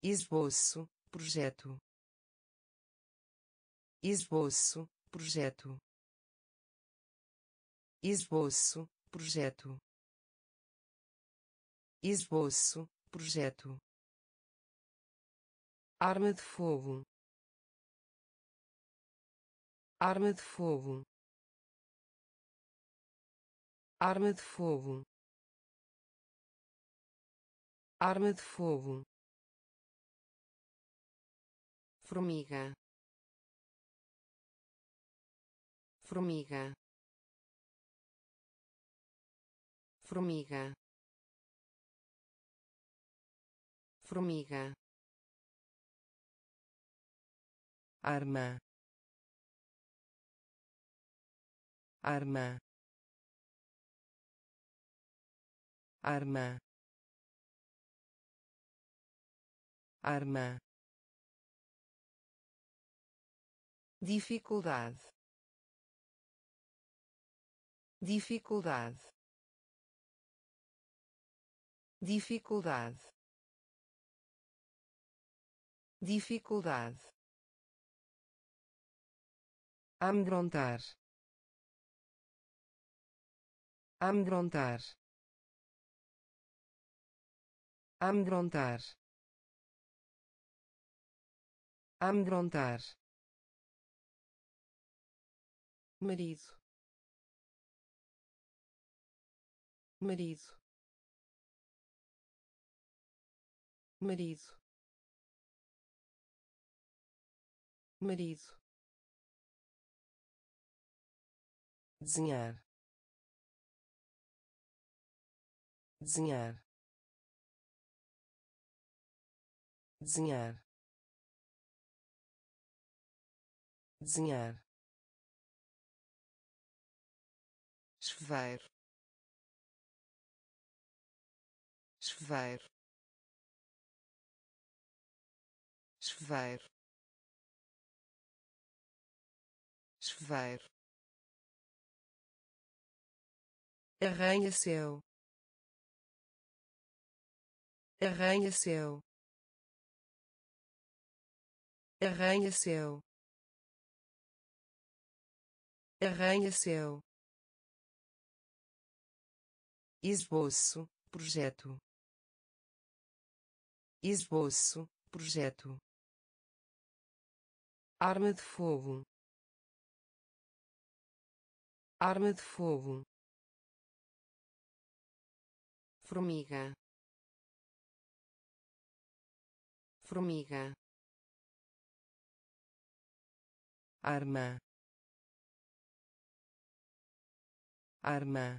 esboço, projeto, esboço, projeto, esboço, projeto, esboço, projeto, arma de fogo, arma de fogo, arma de fogo, arma de fogo, formiga, formiga, formiga, formiga, arma, arma, arma, arma, dificuldade, dificuldade, dificuldade, dificuldade, amedrontar, amedrontar, amedrontar, amedrontar, marido, marido, marido, marido, desenhar, desenhar, desenhar, desenhar, chuveiro, chuveiro, chuveiro, chuveiro, arranha-céu, arranha-céu, arranha-céu, arranha-céu, esboço, projeto, esboço, projeto, arma de fogo, arma de fogo, formiga, formiga, arma, arma,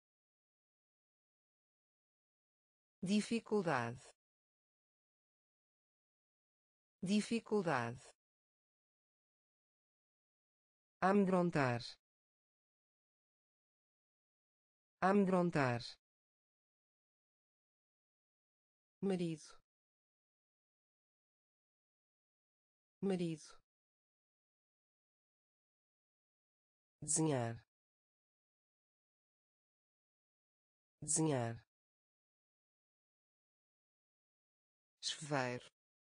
dificuldade, dificuldade, amedrontar, amedrontar, marido, marido, desenhar, desenhar, chuveiro,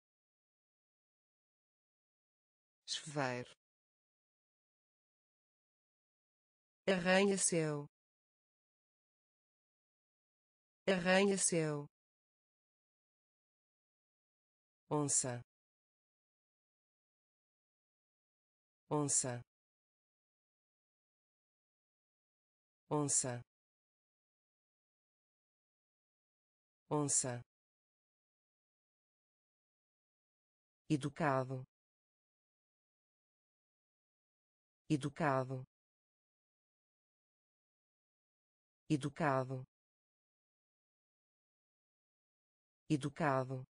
chuveiro, arranha-céu, arranha-céu, onça, onça, onça, onça, educado, educado, educado, educado,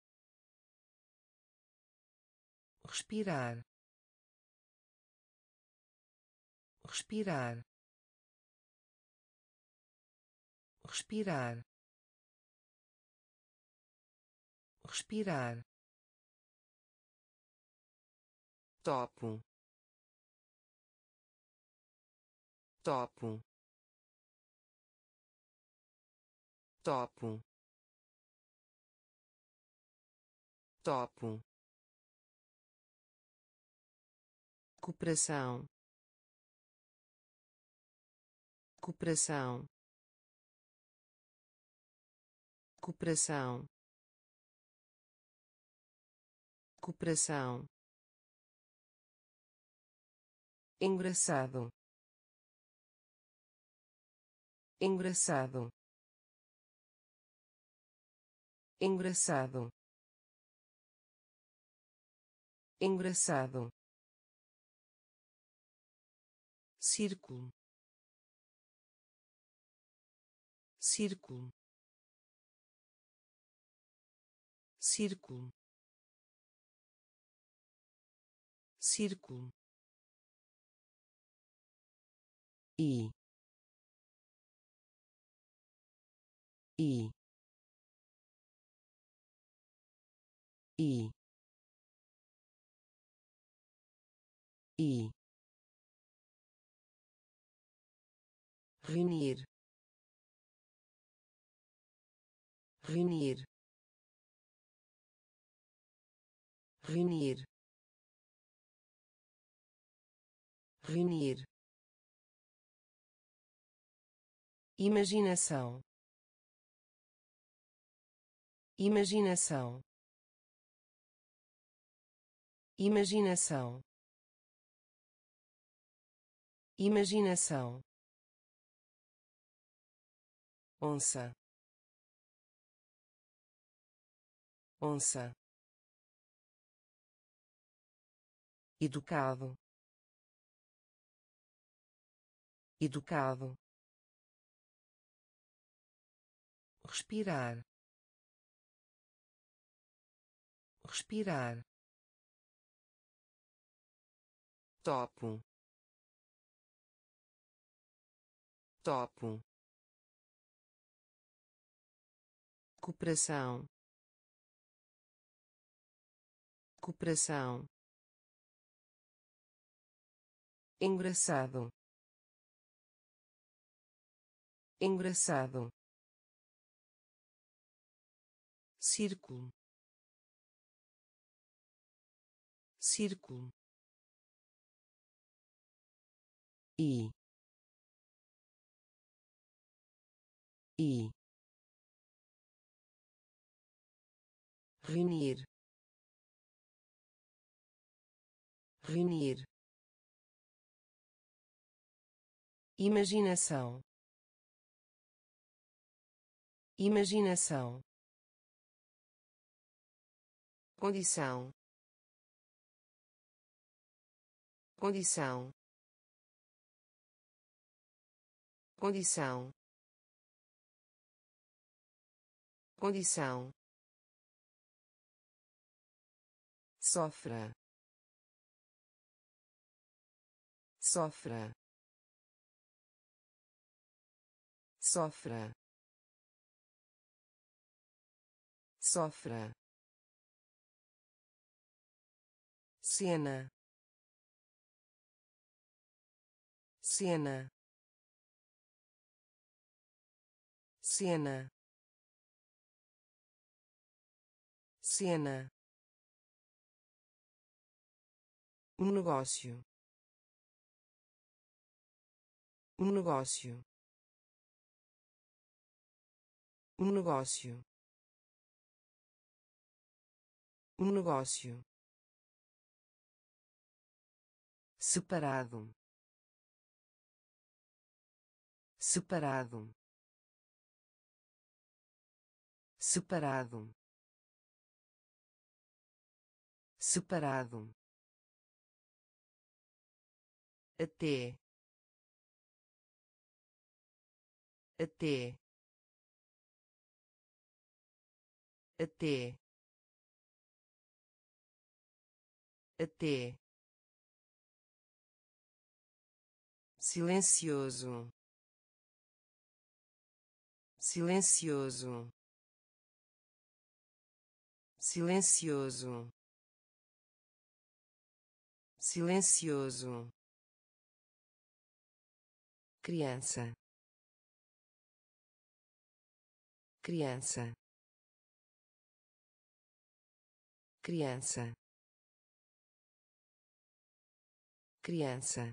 respirar, respirar, respirar, respirar, topo, topo, topo, topo, cooperação, cooperação, cooperação, cooperação, engraçado, engraçado, engraçado, engraçado, círculo, círculo, círculo, círculo, e e e e reunir, reunir, reunir, reunir, imaginação, imaginação, imaginação, imaginação, onça, onça, educado, educado, respirar, respirar, topo, topo, cooperação, cooperação, engraçado, engraçado, círculo, círculo, e e reunir, reunir, imaginação, imaginação, condição, condição, condição, condição, sofra, sofra, sofra, sofra, cena, cena, cena, cena, um negócio, um negócio, um negócio, um negócio, separado, separado, separado, separado, até, até, até, até, silencioso, silencioso, silencioso, silencioso, criança, criança, criança, criança,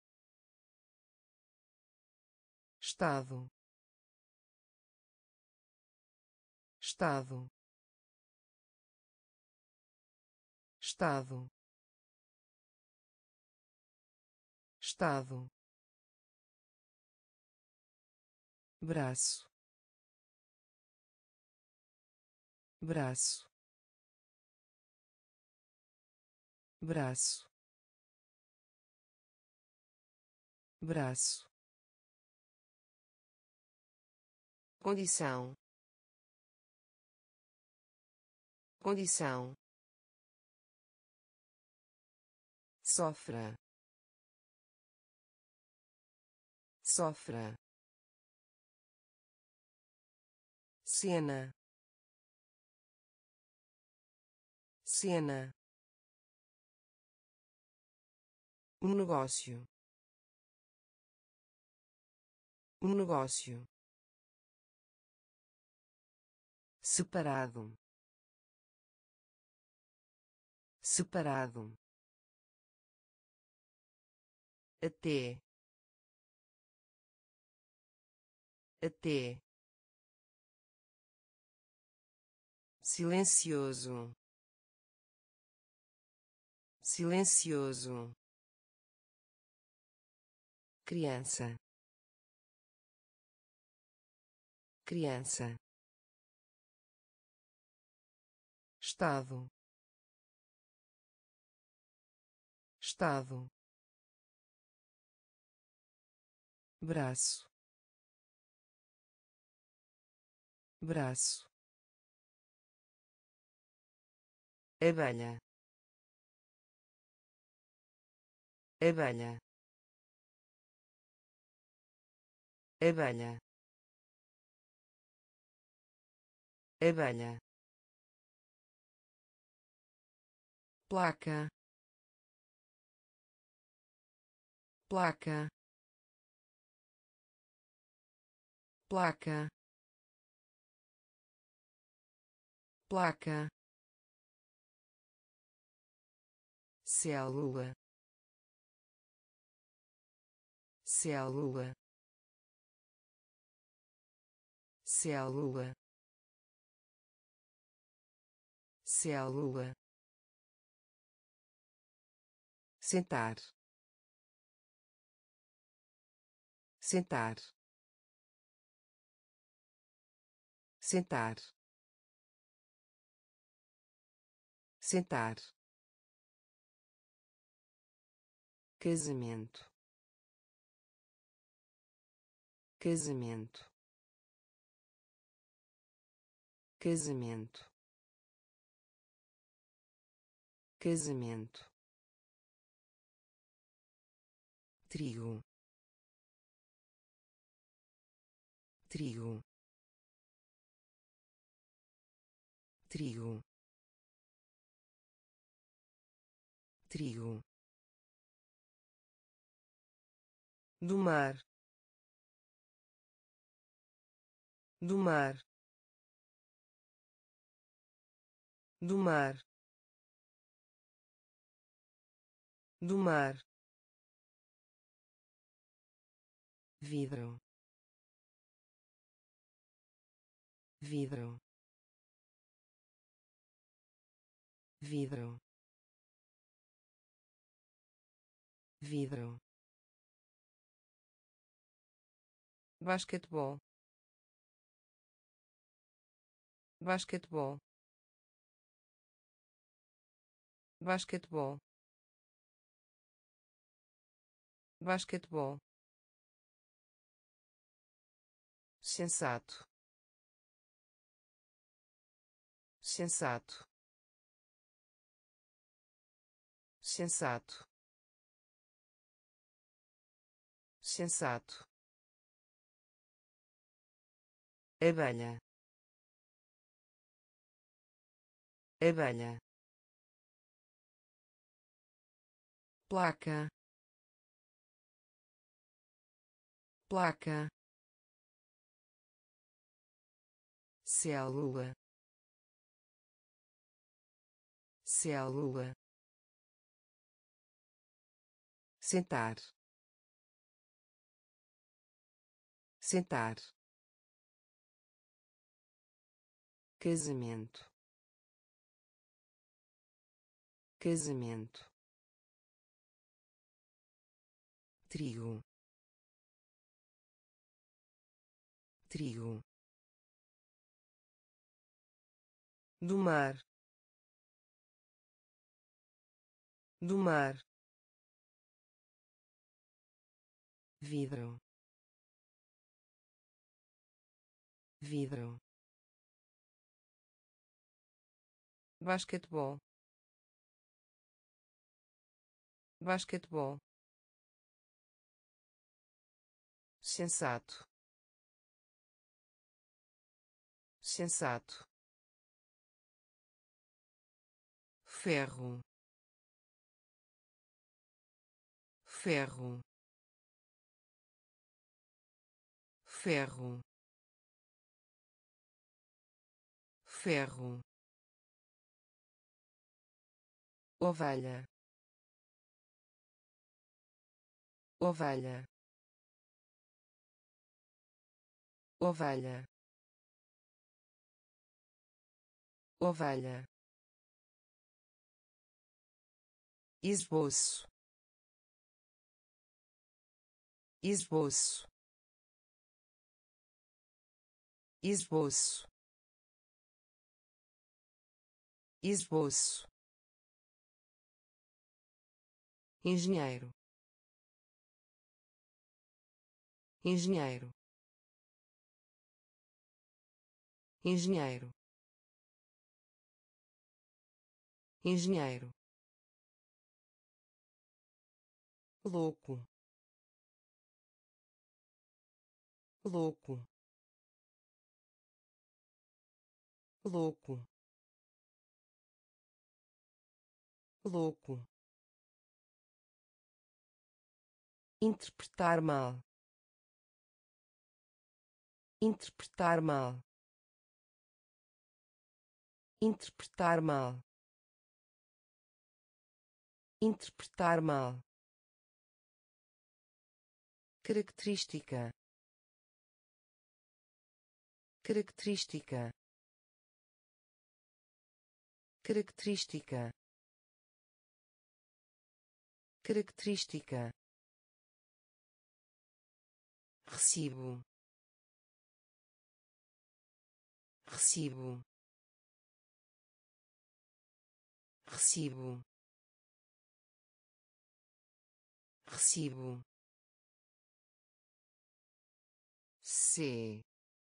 estado, estado, estado, estado, braço, braço, braço, braço, condição, condição, sofra, sofra, cena, cena, um negócio, um negócio, separado, separado, até, até, silencioso, silencioso, criança, criança, estado, estado, braço, braço, abelha, abelha, abelha, abelha, placa, placa, placa, placa, célula, célula, célula, célula, sentar, sentar, sentar, sentar, casamento, casamento, casamento, casamento, trigo, trigo, trigo, trigo, do mar, do mar, do mar, do mar, vidro, vidro, vidro, vidro, basquetebol, basquetebol, basquetebol, basquetebol, sensato, sensato, sensato, sensato, abelha, abelha, placa, placa, célula, célula, sentar, sentar, casamento, casamento, trigo, trigo, do mar, do mar, vidro, vidro, basquetebol, basquetebol, sensato, sensato, ferro, ferro, ferro, ferro, ovelha, ovelha, ovelha, ovelha, esboço, esboço, esboço, esboço, engenheiro, engenheiro, engenheiro, engenheiro, louco, louco, louco, louco, interpretar mal, interpretar mal, interpretar mal, interpretar mal, característica, característica, característica, característica, recibo, recibo, recibo, recibo, C,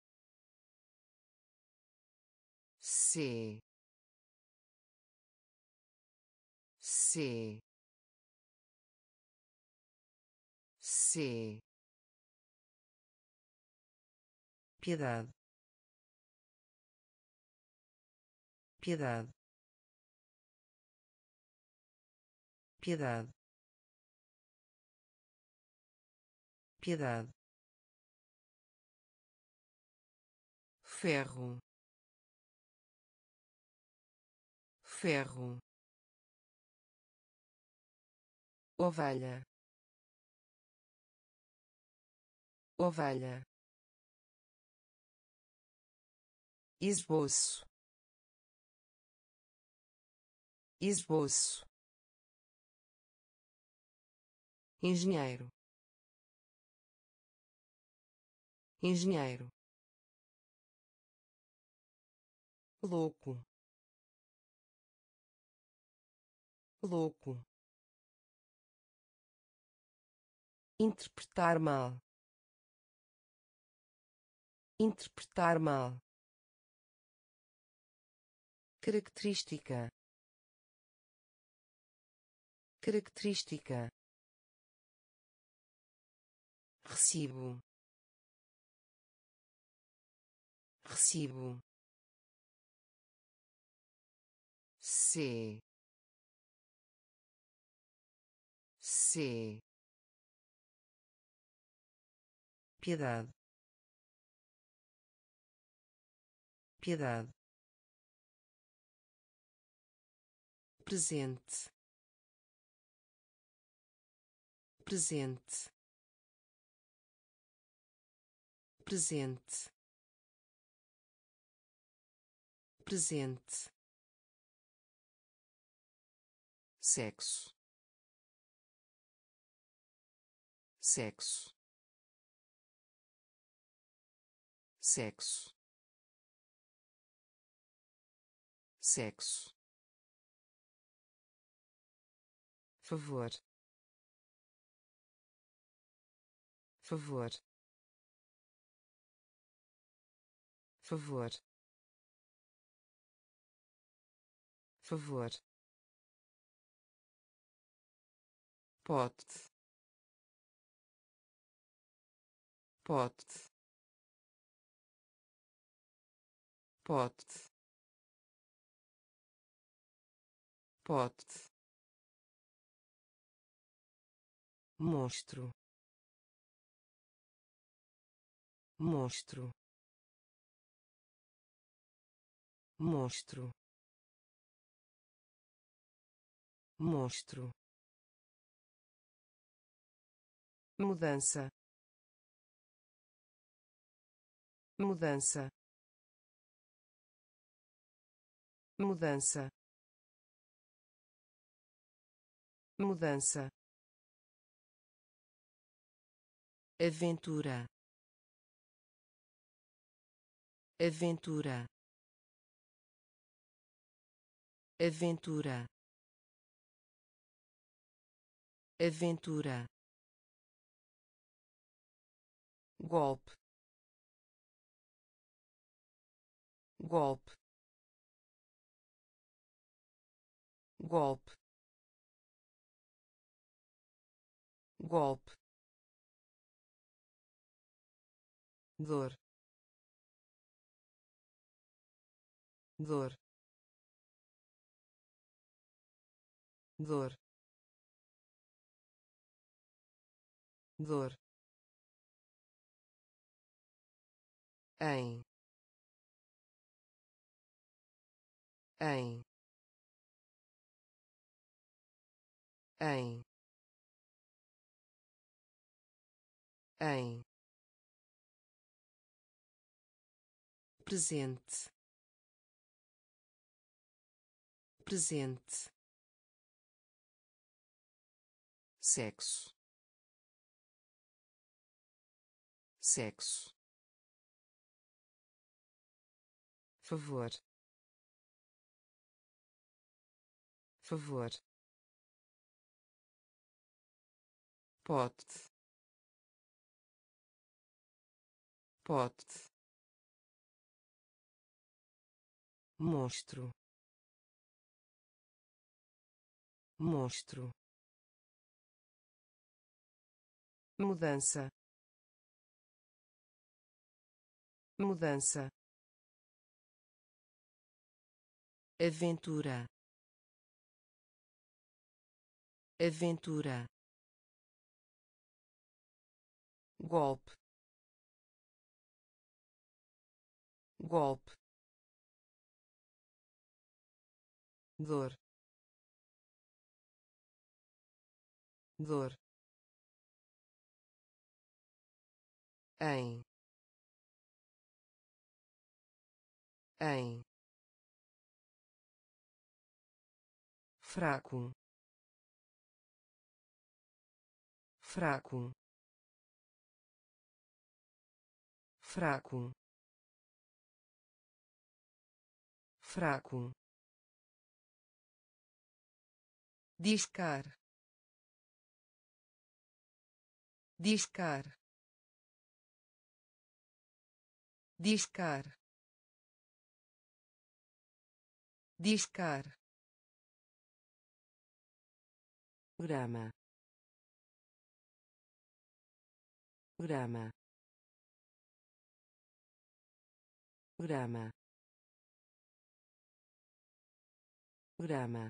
C, C, C, piedade, piedade, piedade, piedade, ferro, ferro, ovelha, ovelha, esboço, esboço, engenheiro, engenheiro, louco, louco, interpretar mal, interpretar mal, característica, característica, recibo, recibo, C, C, piedade, piedade, presente, presente, presente, presente, sexo, sexo, sexo, sexo, favor, favor, favor, favor, pote, pote, pote, pote, monstro, monstro, monstro, monstro, mudança, mudança, mudança, mudança, aventura, aventura, aventura, aventura, golpe, golpe, golpe, golpe, dor, dor, dor, dor, em, em, em, em, presente, presente, sexo, sexo, favor, favor, pote, pote, monstro, monstro, mudança, mudança, aventura, aventura, golpe, golpe, dor, dor, em, fraco, fraco, fraco, fraco, discar, discar, discar, discar, grama, grama, grama, grama,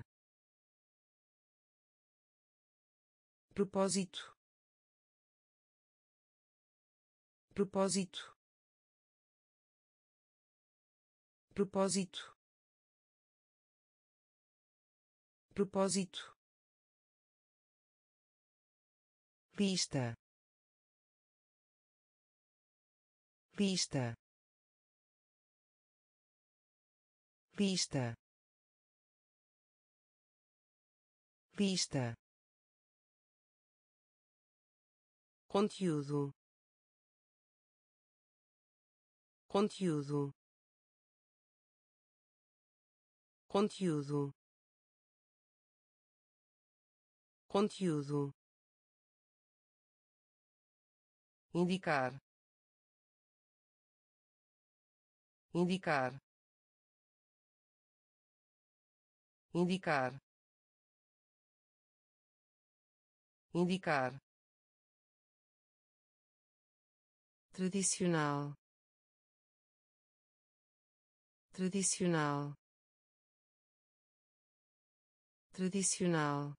propósito, propósito, propósito, propósito, pista, pista, pista, pista, conteúdo, conteúdo, conteúdo, conteúdo, indicar, indicar, indicar, indicar, tradicional, tradicional, tradicional,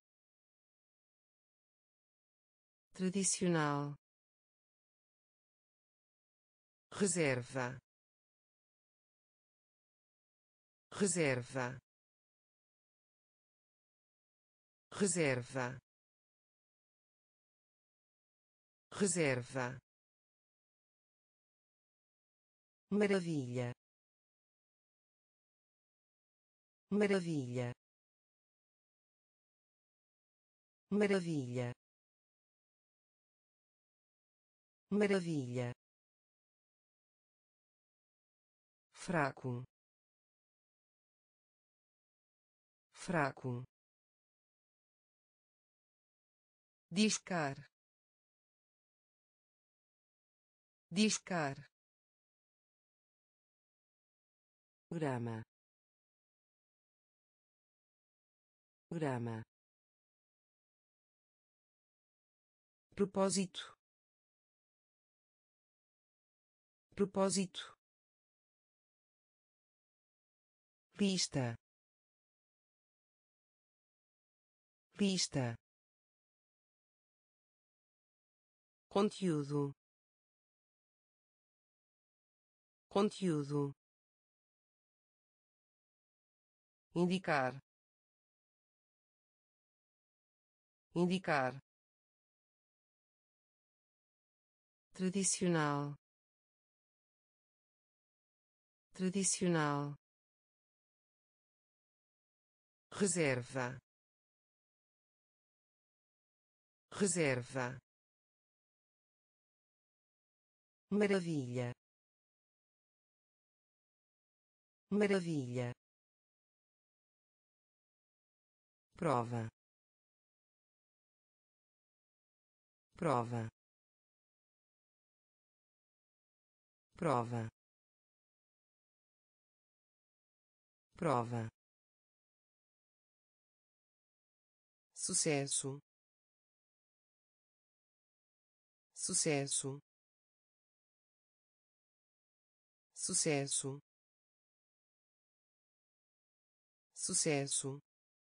tradicional, reserva, reserva, reserva, reserva, maravilha, maravilha, maravilha, maravilha, fraco, fraco, discar, discar, grama, grama, propósito, propósito, pista, pista, conteúdo, conteúdo, indicar, indicar, tradicional, tradicional, reserva, reserva, maravilha, maravilha, prova, prova, prova, prova, sucesso, sucesso, sucesso, sucesso,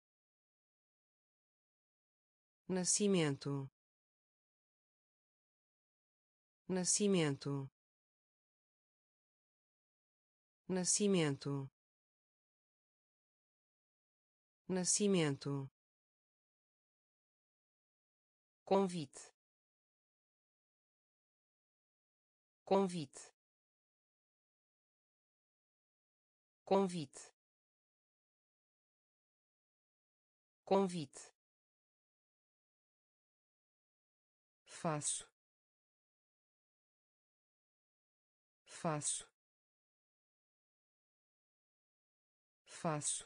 nascimento, nascimento, nascimento, nascimento, convite, convite, convite, convite, faço, faço, faço,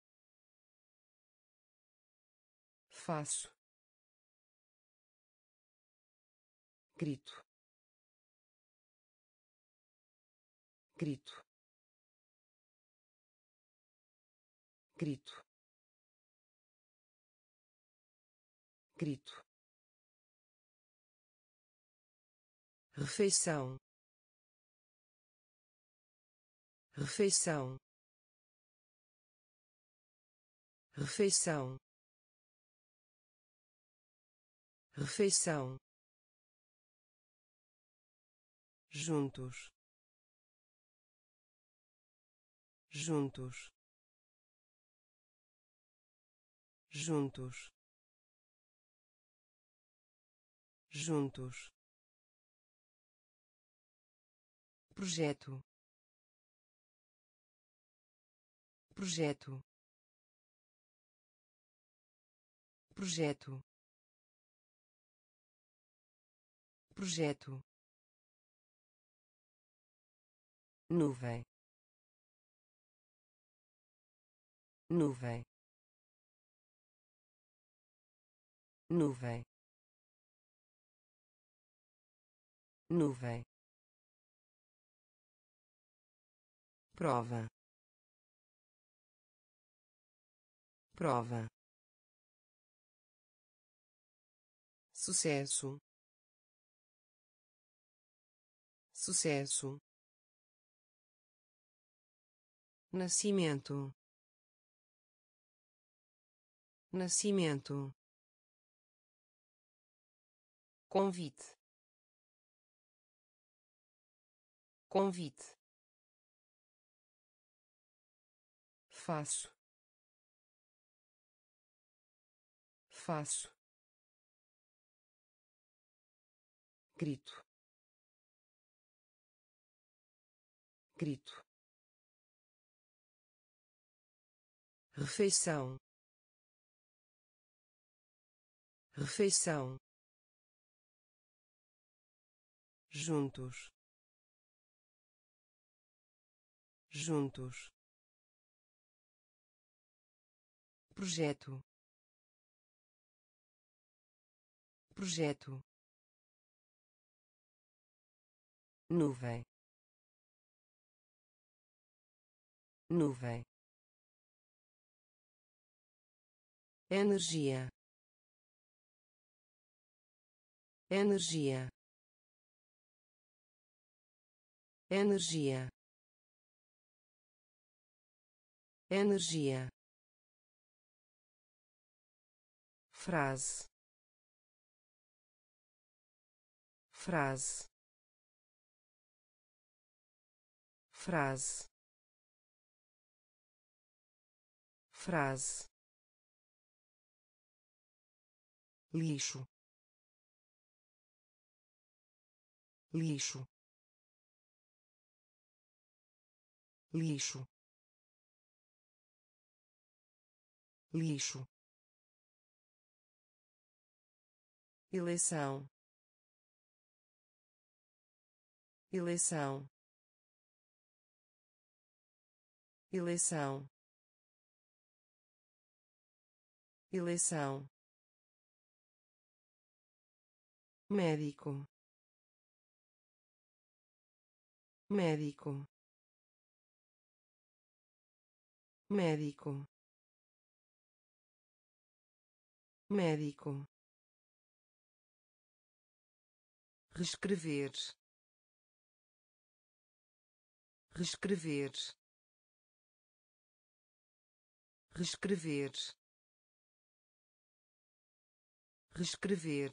faço, grito, grito, grito, grito, refeição, refeição, refeição, refeição, juntos, juntos, juntos, juntos, projeto, projeto, projeto, projeto, nuvem, nuvem, nuvem, nuvem, prova, prova, sucesso, sucesso, nascimento, nascimento, convite, convite, faço, faço, grito, grito, refeição, refeição, juntos, juntos, projeto, projeto, nuvem, nuvem, energia, energia, energia, energia, frase, frase, frase, frase, lixo, lixo, lixo, lixo, eleição, eleição, eleição, eleição, médico, médico, médico, médico, reescrever, reescrever, reescrever, reescrever,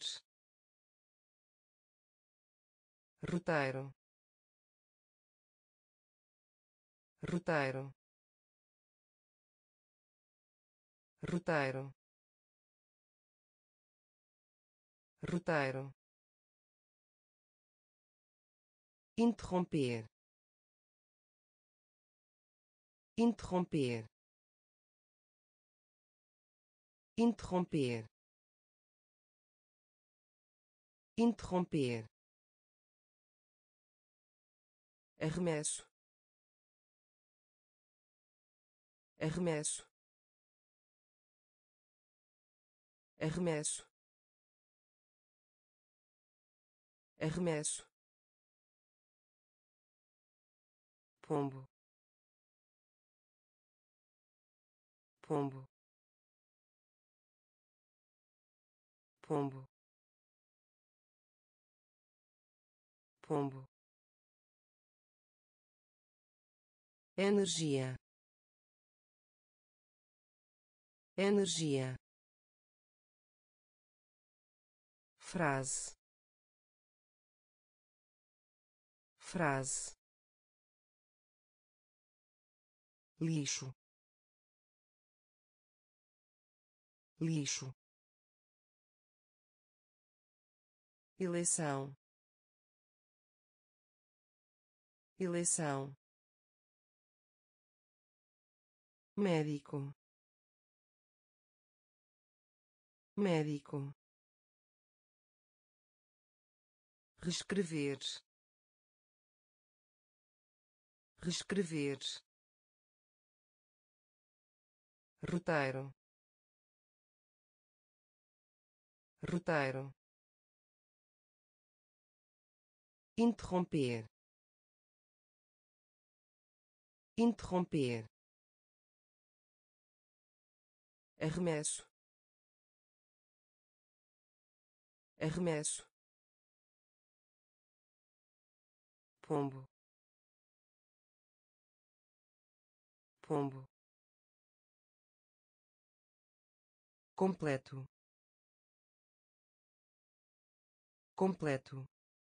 roteiro, roteiro, roteiro, roteiro, interromper, interromper, interromper, interromper, arremesso, arremesso, arremesso, arremesso, pombo, pombo, pombo, pombo, energia, energia, frase, frase, lixo, lixo, eleição, eleição, médico, médico, reescrever, reescrever, roteiro, roteiro, interromper, interromper, arremesso, arremesso, pombo, pombo, completo, completo,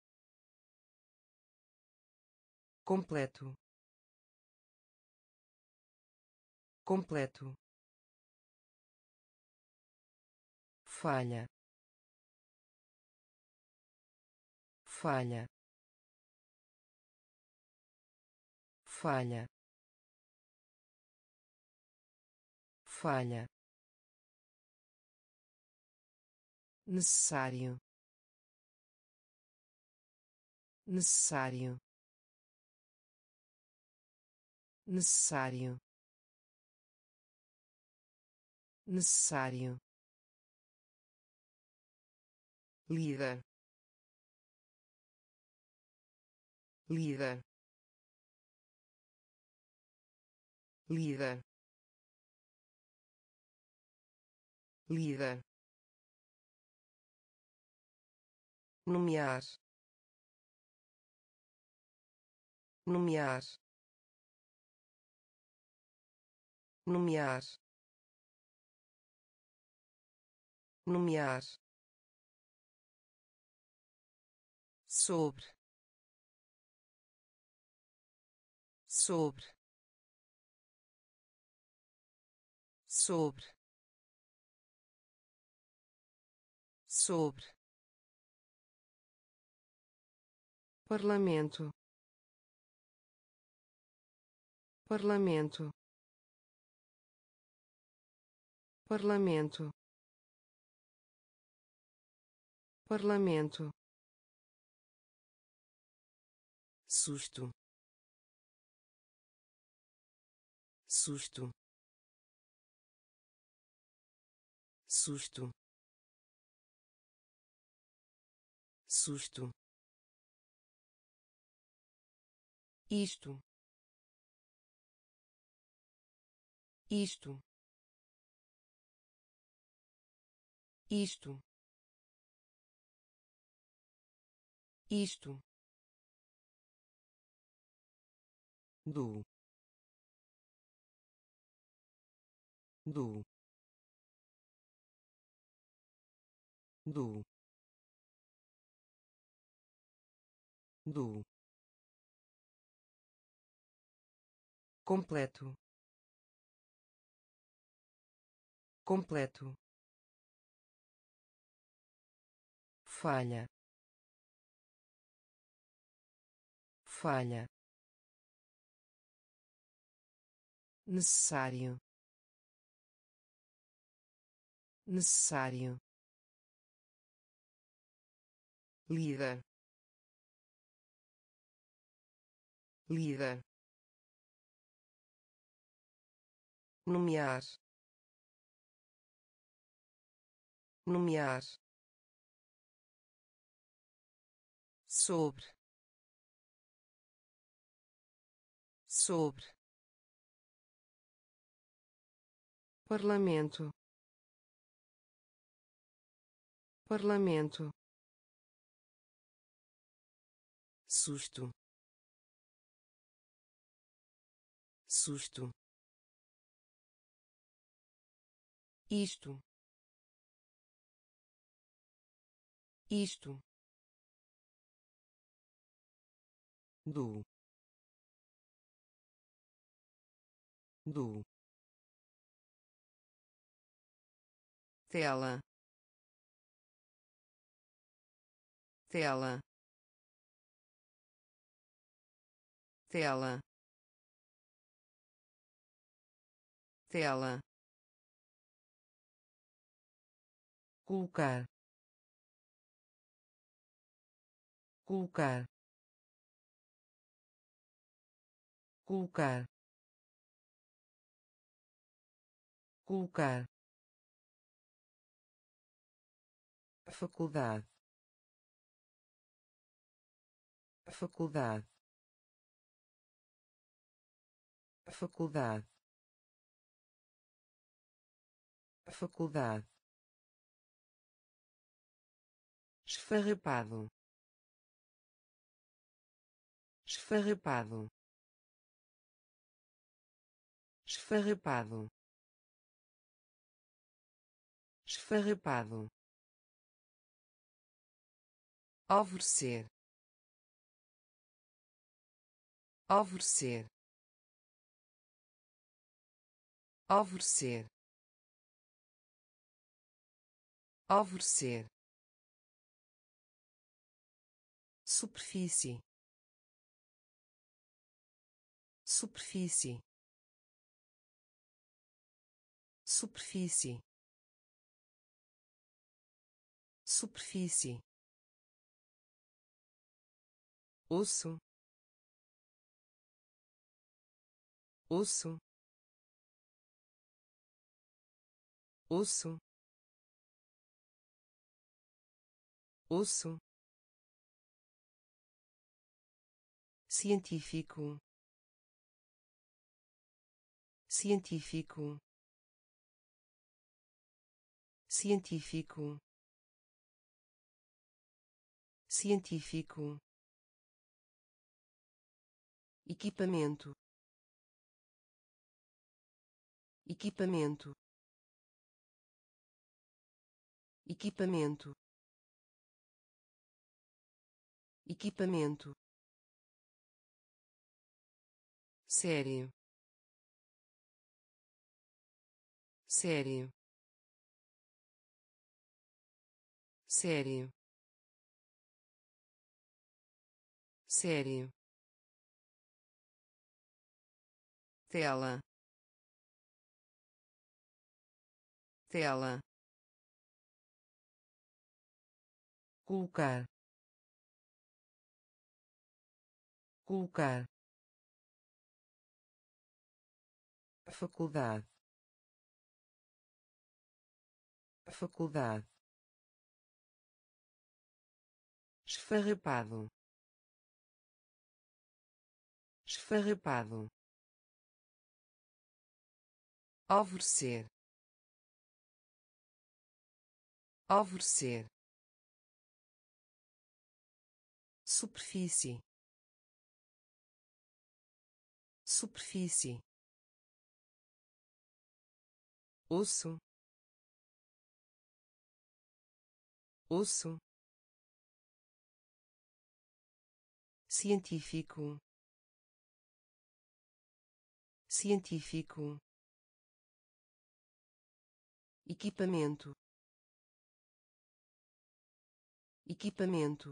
completo, completo, falha, falha, falha, falha, necessário, necessário, necessário, necessário, líder, líder, líder, líder, nomear, nomear, nomear, nomear, sobre, sobre, sobre, sobre, parlamento, parlamento, parlamento, parlamento, susto, susto, susto, susto, isto, isto, isto, isto, do, do, do, do, completo, completo, falha, falha, necessário, necessário, líder, líder, nomear, nomear, sobre, sobre, parlamento, parlamento, susto, susto, isto, isto, do, do, tela, tela, tela, tela, colocar, colocar, colocar, colocar, faculdade, faculdade, faculdade, faculdade, esfarrapado, esfarrapado, esfarrapado, esfarrapado, alvorecer, alvorecer, alvorecer, alvorecer, superfície, superfície, superfície, superfície, osso, osso, osso, osso, científico, científico, científico, científico, equipamento, equipamento, equipamento, equipamento, sério, sério, sério, sério, tela, tela, colocar, colocar, faculdade, faculdade, esfarrapado, esfarrapado, alvorecer, alvorecer, superfície, superfície, osso, osso, científico, científico, equipamento, equipamento,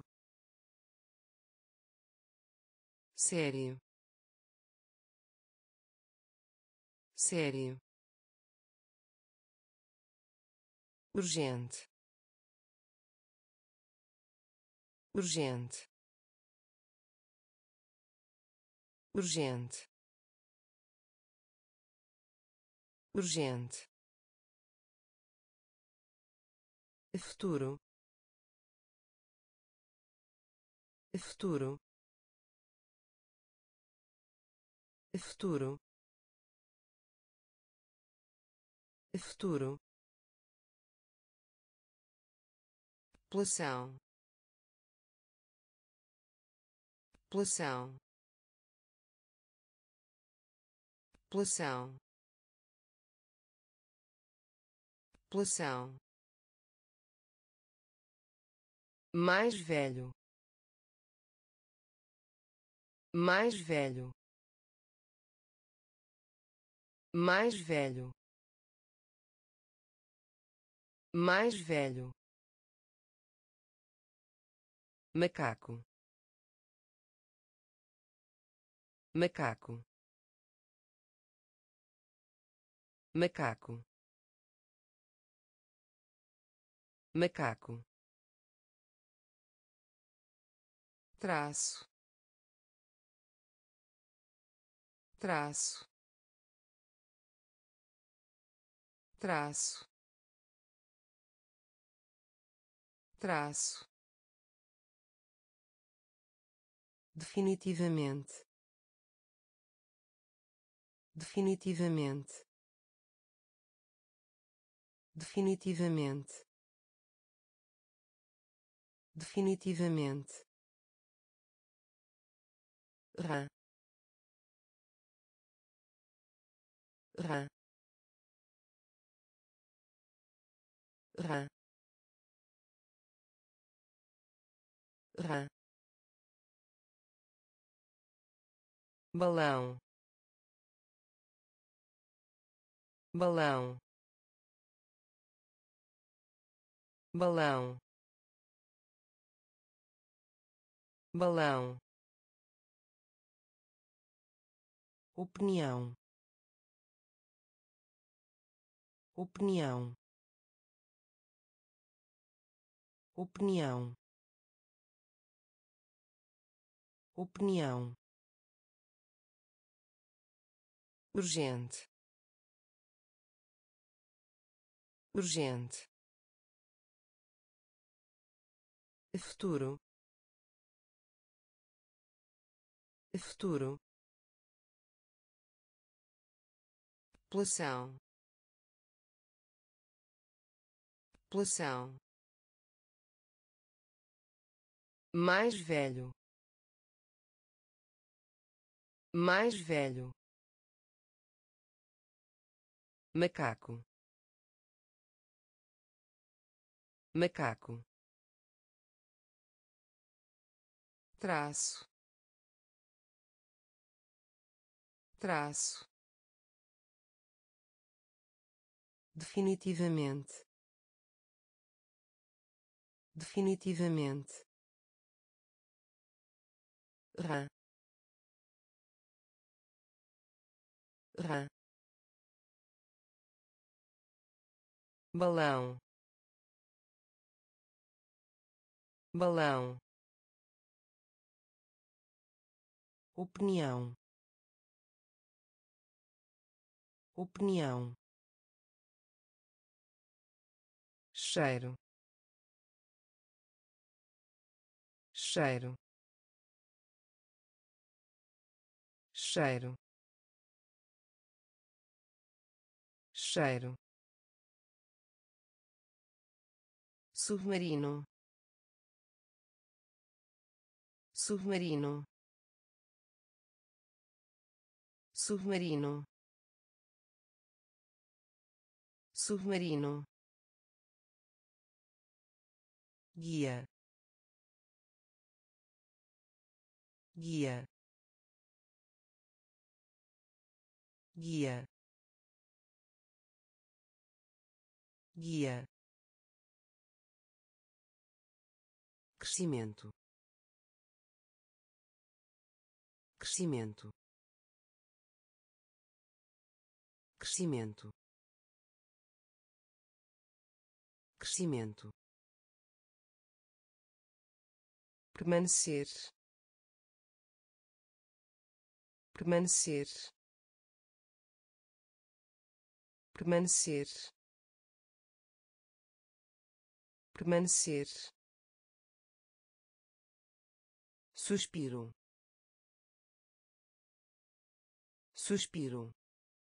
sério, sério, urgente, urgente, urgente, urgente, futuro, futuro, futuro, futuro, população, população, população, população, mais velho, mais velho, mais velho, mais velho, macaco, macaco, macaco, macaco, traço, traço, traço, traço, definitivamente, definitivamente, definitivamente, definitivamente, rã, rã, rã, rã, balão, balão, balão, balão, opinião, opinião, opinião, opinião, urgente, urgente, futuro, futuro, população, população, mais velho, mais velho, macaco, macaco, traço, traço, definitivamente, definitivamente, rã, rã, balão, balão, opinião, opinião, cheiro, cheiro, cheiro, cheiro, submarino, submarino, submarino, submarino, guia, guia, guia, guia, crescimento, crescimento, crescimento, crescimento, permanecer, permanecer, permanecer, permanecer, suspiro, suspiro,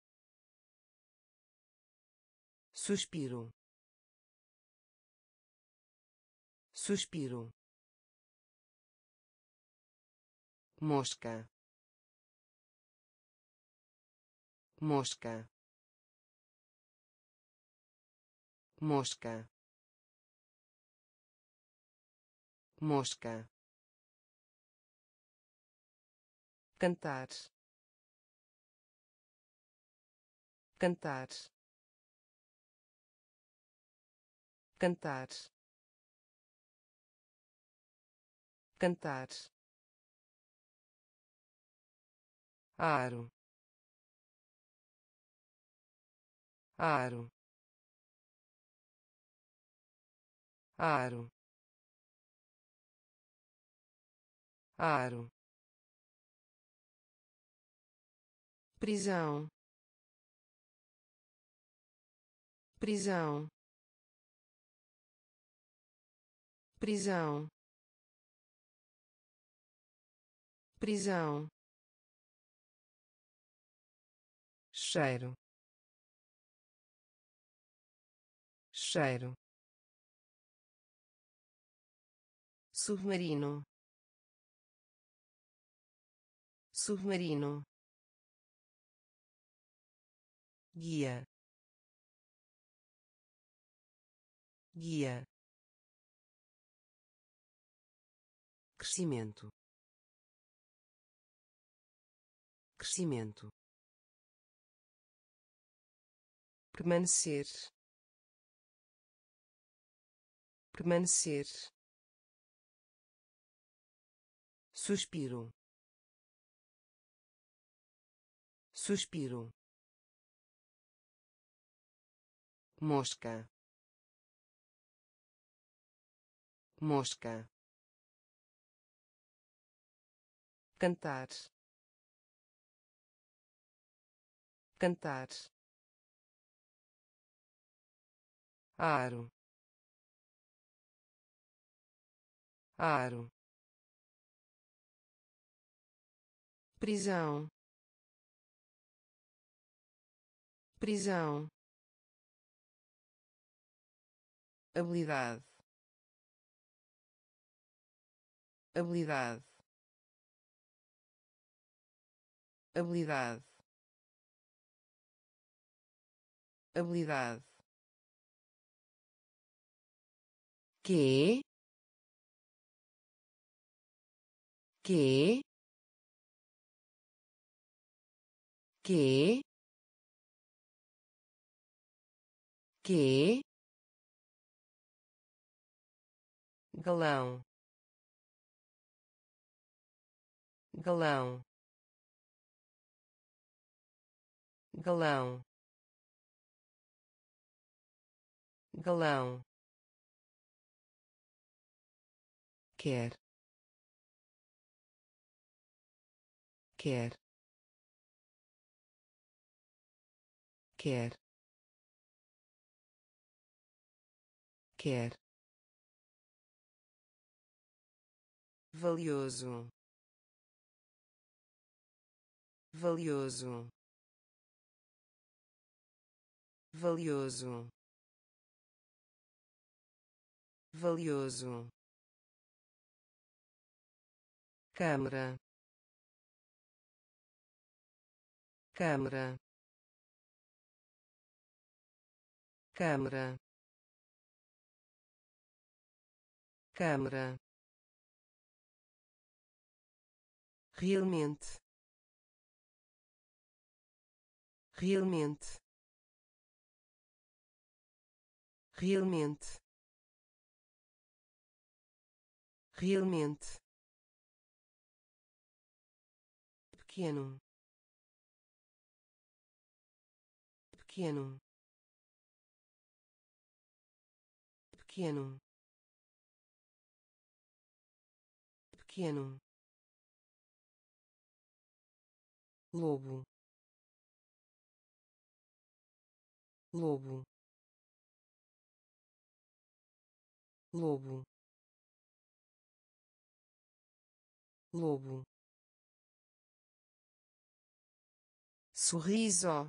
suspiro, suspiro, mosca, mosca, mosca, mosca, cantar, cantar, cantar, cantar, aro, aro, aro, aro, prisão, prisão, prisão, prisão, cheiro, cheiro, submarino, submarino, guia, guia, crescimento, crescimento, permanecer, permanecer, suspiro, suspiro, mosca, mosca, cantar, cantar, aro, aro, prisão, prisão, habilidade, habilidade, habilidade, habilidade, que, que, que, galão, galão, galão, galão, quer, quer, quer, quer, valioso, valioso, valioso, valioso, câmara, câmara, câmara, câmara, realmente, realmente, realmente, realmente, pequeno, pequeno, pequeno, pequeno, lobo, lobo, lobo, lobo, sorriso,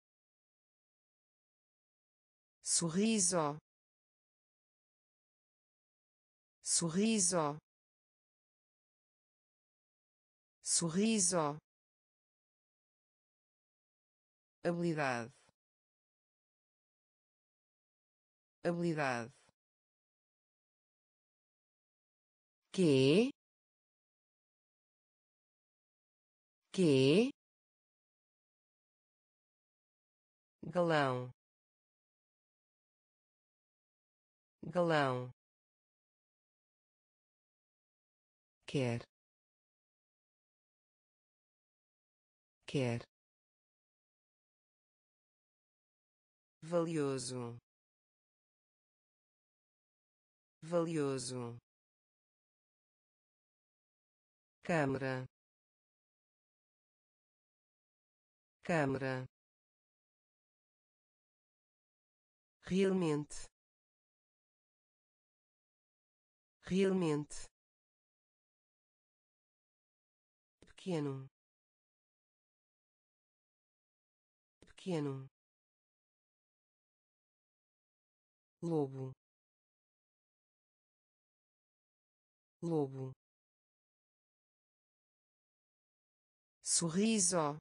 sorriso, sorriso, sorriso, habilidade, habilidade, que, galão, galão, quer, quer, valioso, valioso, câmara, câmara, realmente, realmente, pequeno, pequeno, lobo, lobo, sorriso,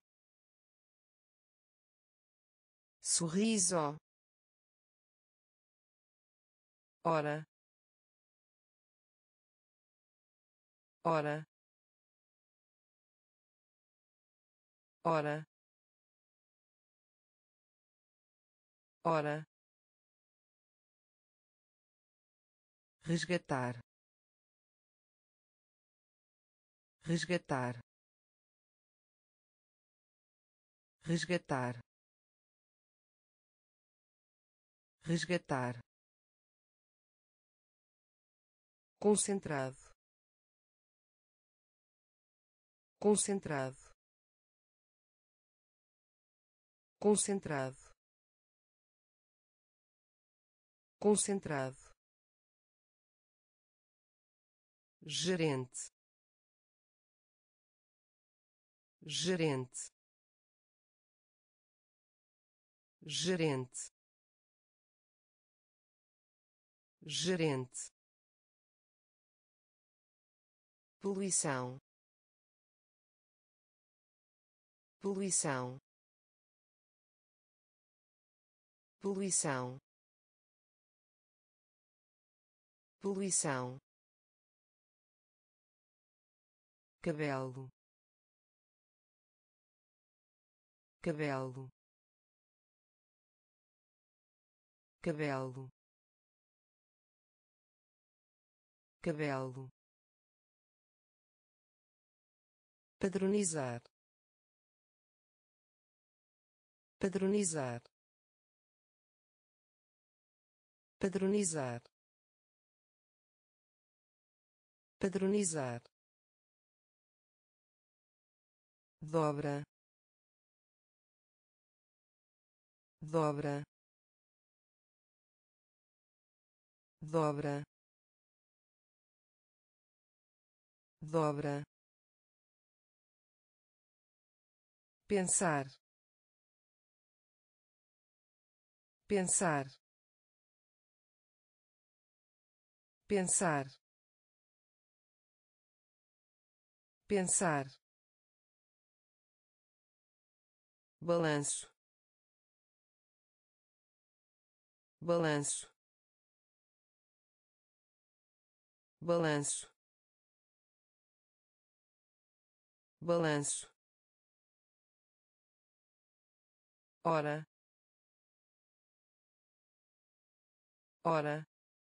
sorriso, ora, ora, ora, ora, resgatar, resgatar, resgatar, resgatar, concentrado, concentrado, concentrado, concentrado, gerente, gerente, gerente, gerente, poluição, poluição, poluição, poluição, cabelo, cabelo, cabelo, cabelo, padronizar, padronizar, padronizar, padronizar, dobra, dobra, dobra, dobra, pensar, pensar, pensar, pensar, balanço, balanço, balanço, balanço, ora, ora,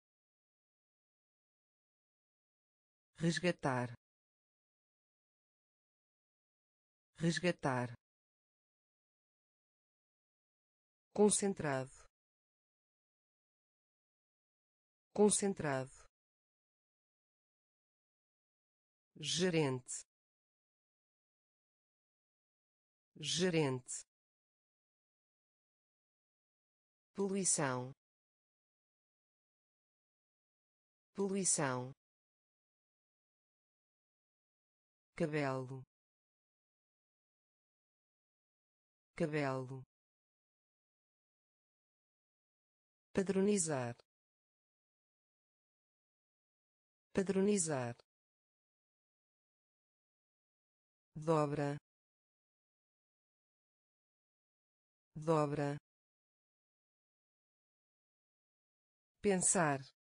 resgatar, resgatar, concentrado, concentrado, gerente, gerente, poluição, poluição, cabelo, cabelo, padronizar, padronizar, dobra, dobra, pensar,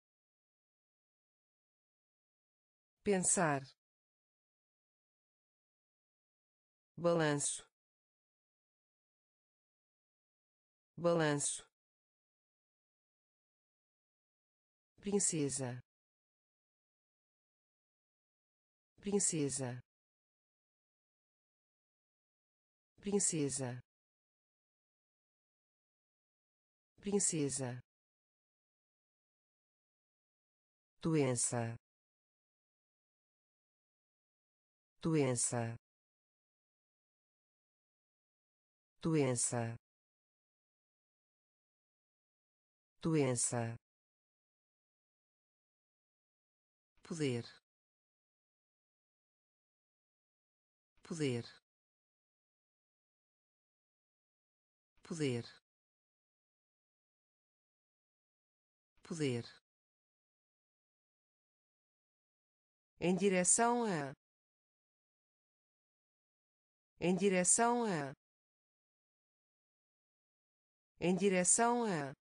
pensar, balanço, balanço, princesa, princesa, princesa, princesa, doença, doença, doença, doença, poder, poder, poder, poder, em direção a, em direção a, em direção a,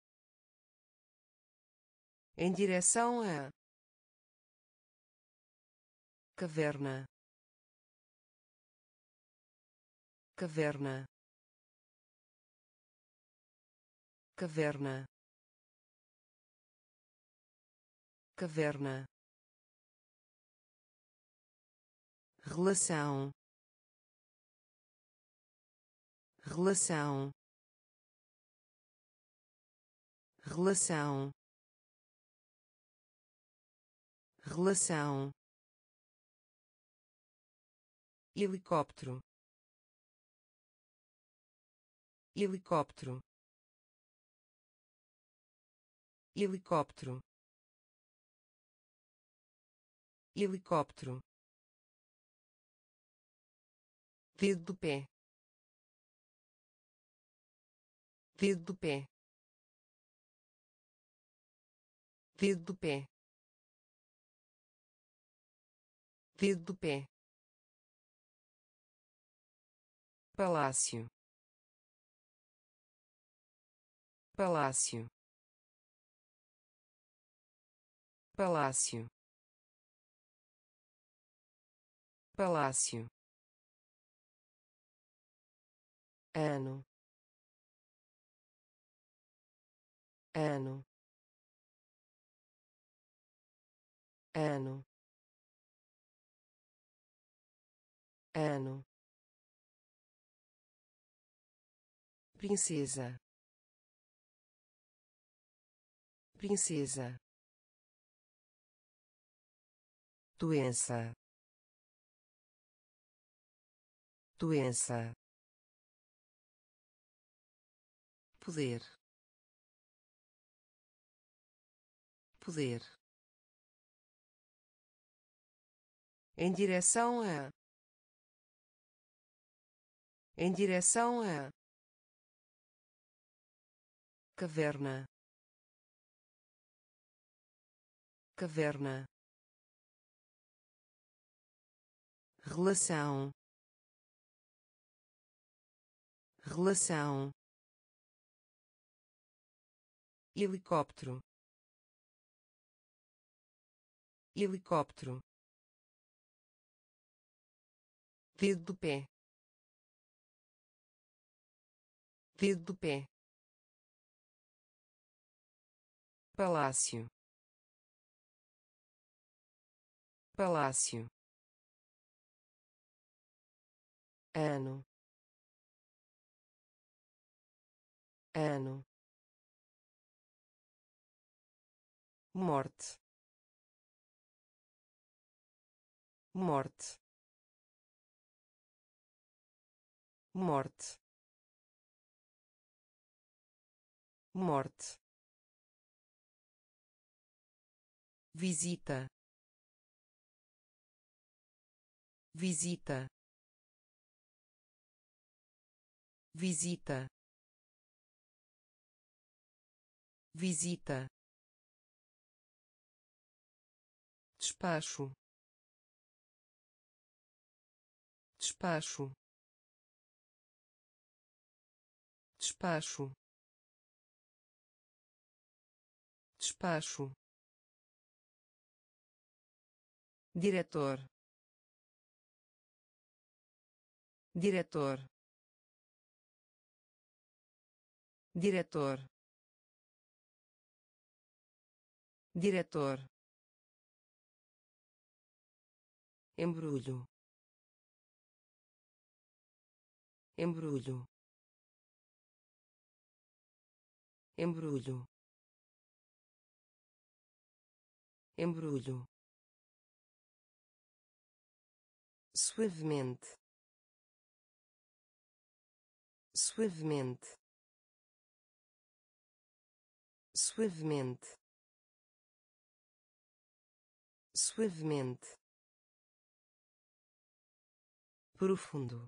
em direção a, caverna, caverna, caverna, caverna, relação, relação, relação, relação, helicóptero, helicóptero, helicóptero, helicóptero, dedo do pé, dedo do pé, dedo do pé, dedo do pé, palácio, palácio, palácio, palácio, ano, ano, ano, ano, princesa, princesa, doença, doença, poder, poder, em direção a, em direção a, caverna, caverna, relação, relação, helicóptero, helicóptero, dedo do pé, dedo do pé, palácio, palácio, ano, ano, morte, morte, morte, morte, visita, visita, visita, visita, despacho, despacho, despacho, despacho, diretor, diretor, diretor, diretor, embrulho, embrulho, embrulho, embrulho, suavemente, suavemente, suavemente, suavemente, profundo,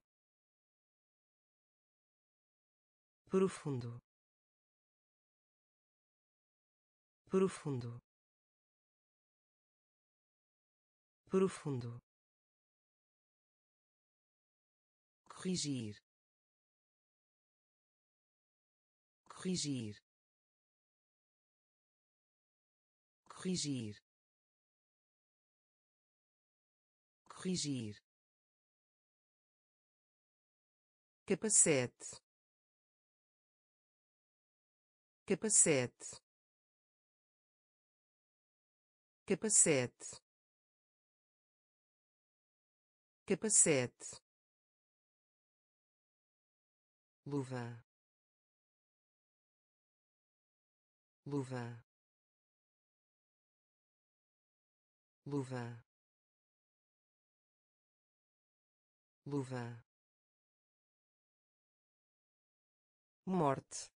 profundo, profundo, profundo, corrigir, corrigir, corrigir, corrigir, capacete, capacete, capacete, capacete, luva, luva, luva, luva, morte,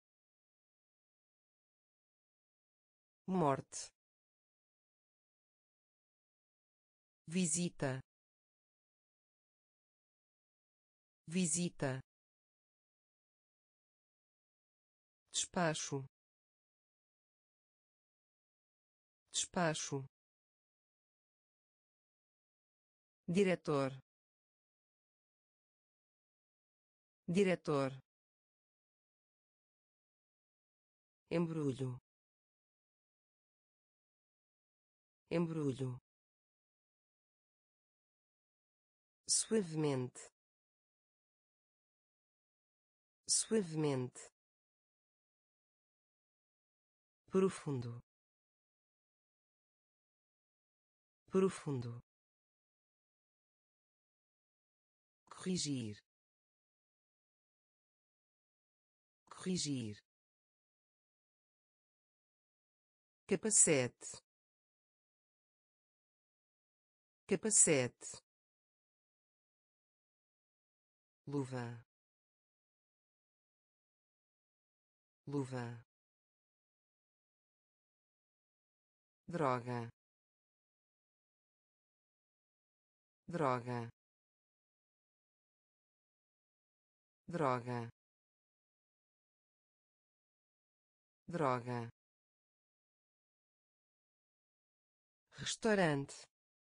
morte, visita, visita, despacho, despacho, diretor, diretor, embrulho, embrulho, suavemente, suavemente, profundo, profundo, corrigir, corrigir, capacete, capacete, luva, luva, droga, droga, droga, droga, restaurante,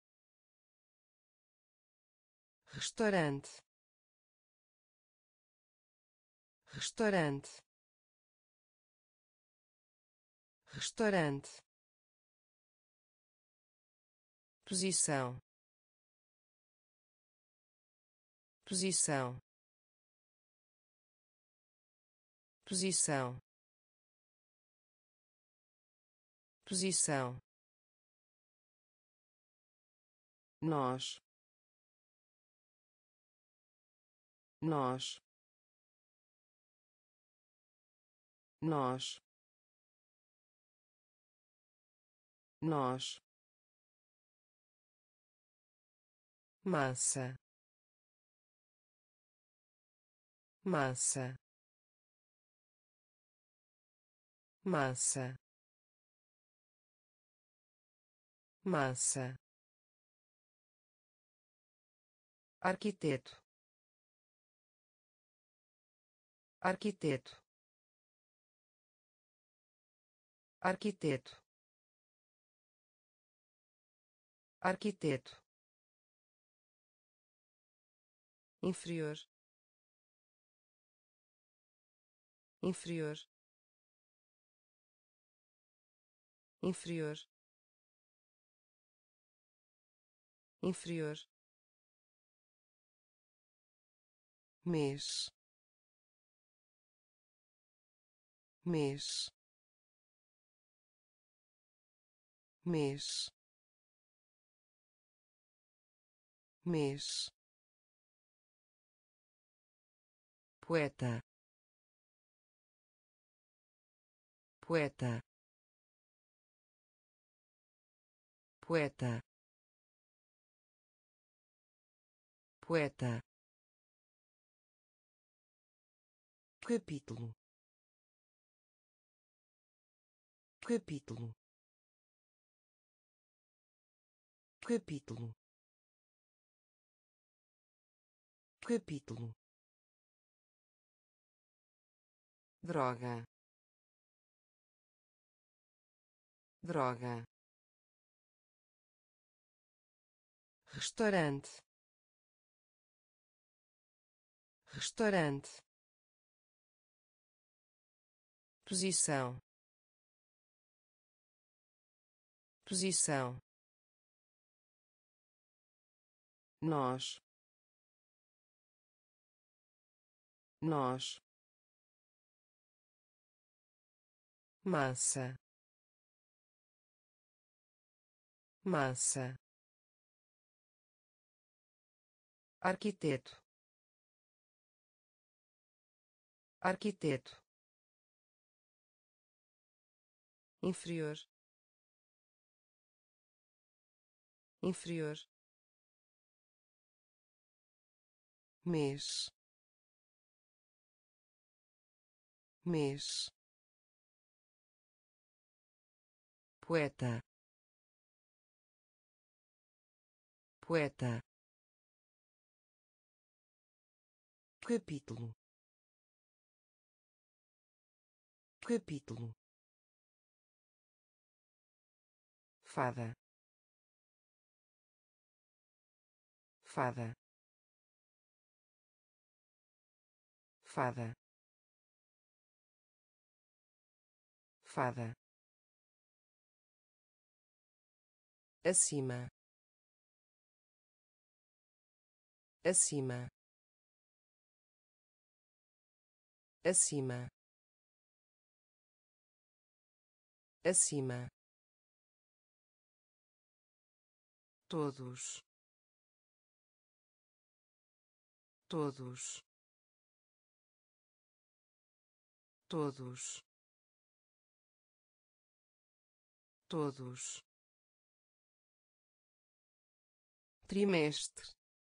restaurante, restaurante, restaurante, posição, posição, posição, posição, nós, nós, nós, nós, massa, massa, massa, massa, arquiteto, arquiteto, arquiteto, arquiteto, inferior, inferior, inferior, inferior, mês, mês, mês, mês, poeta, poeta, poeta, poeta, capítulo, capítulo, capítulo, capítulo, droga, droga, restaurante, restaurante, posição, posição, nós, nós, massa, massa, arquiteto, arquiteto, inferior, inferior, mês, mês, poeta, poeta, capítulo, capítulo, fada, fada, fada, fada, acima, acima, acima, acima, todos, todos, todos, todos, trimestre,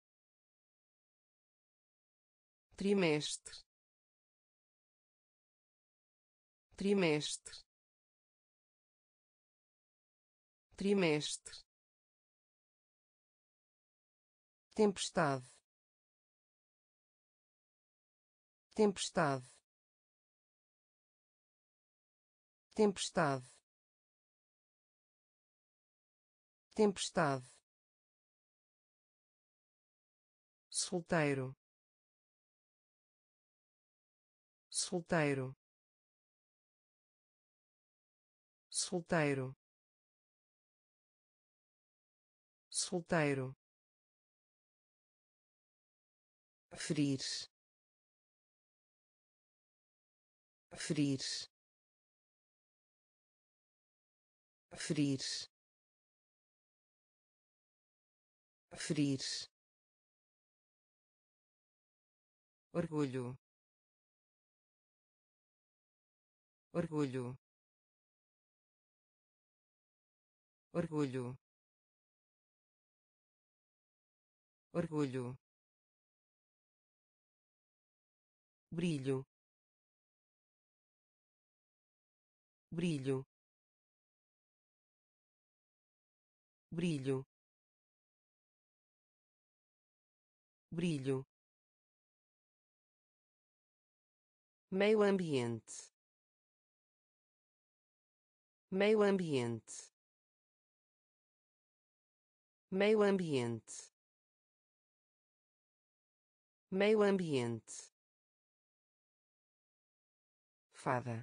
trimestre, trimestre, trimestre, tempestade, tempestade, tempestade, tempestade, solteiro, solteiro, solteiro, solteiro, ferir, ferir, ferir, ferir, orgulho, orgulho, orgulho, orgulho, brilho, brilho, brilho, brilho, meio ambiente, meio ambiente, meio ambiente, meio ambiente, fada,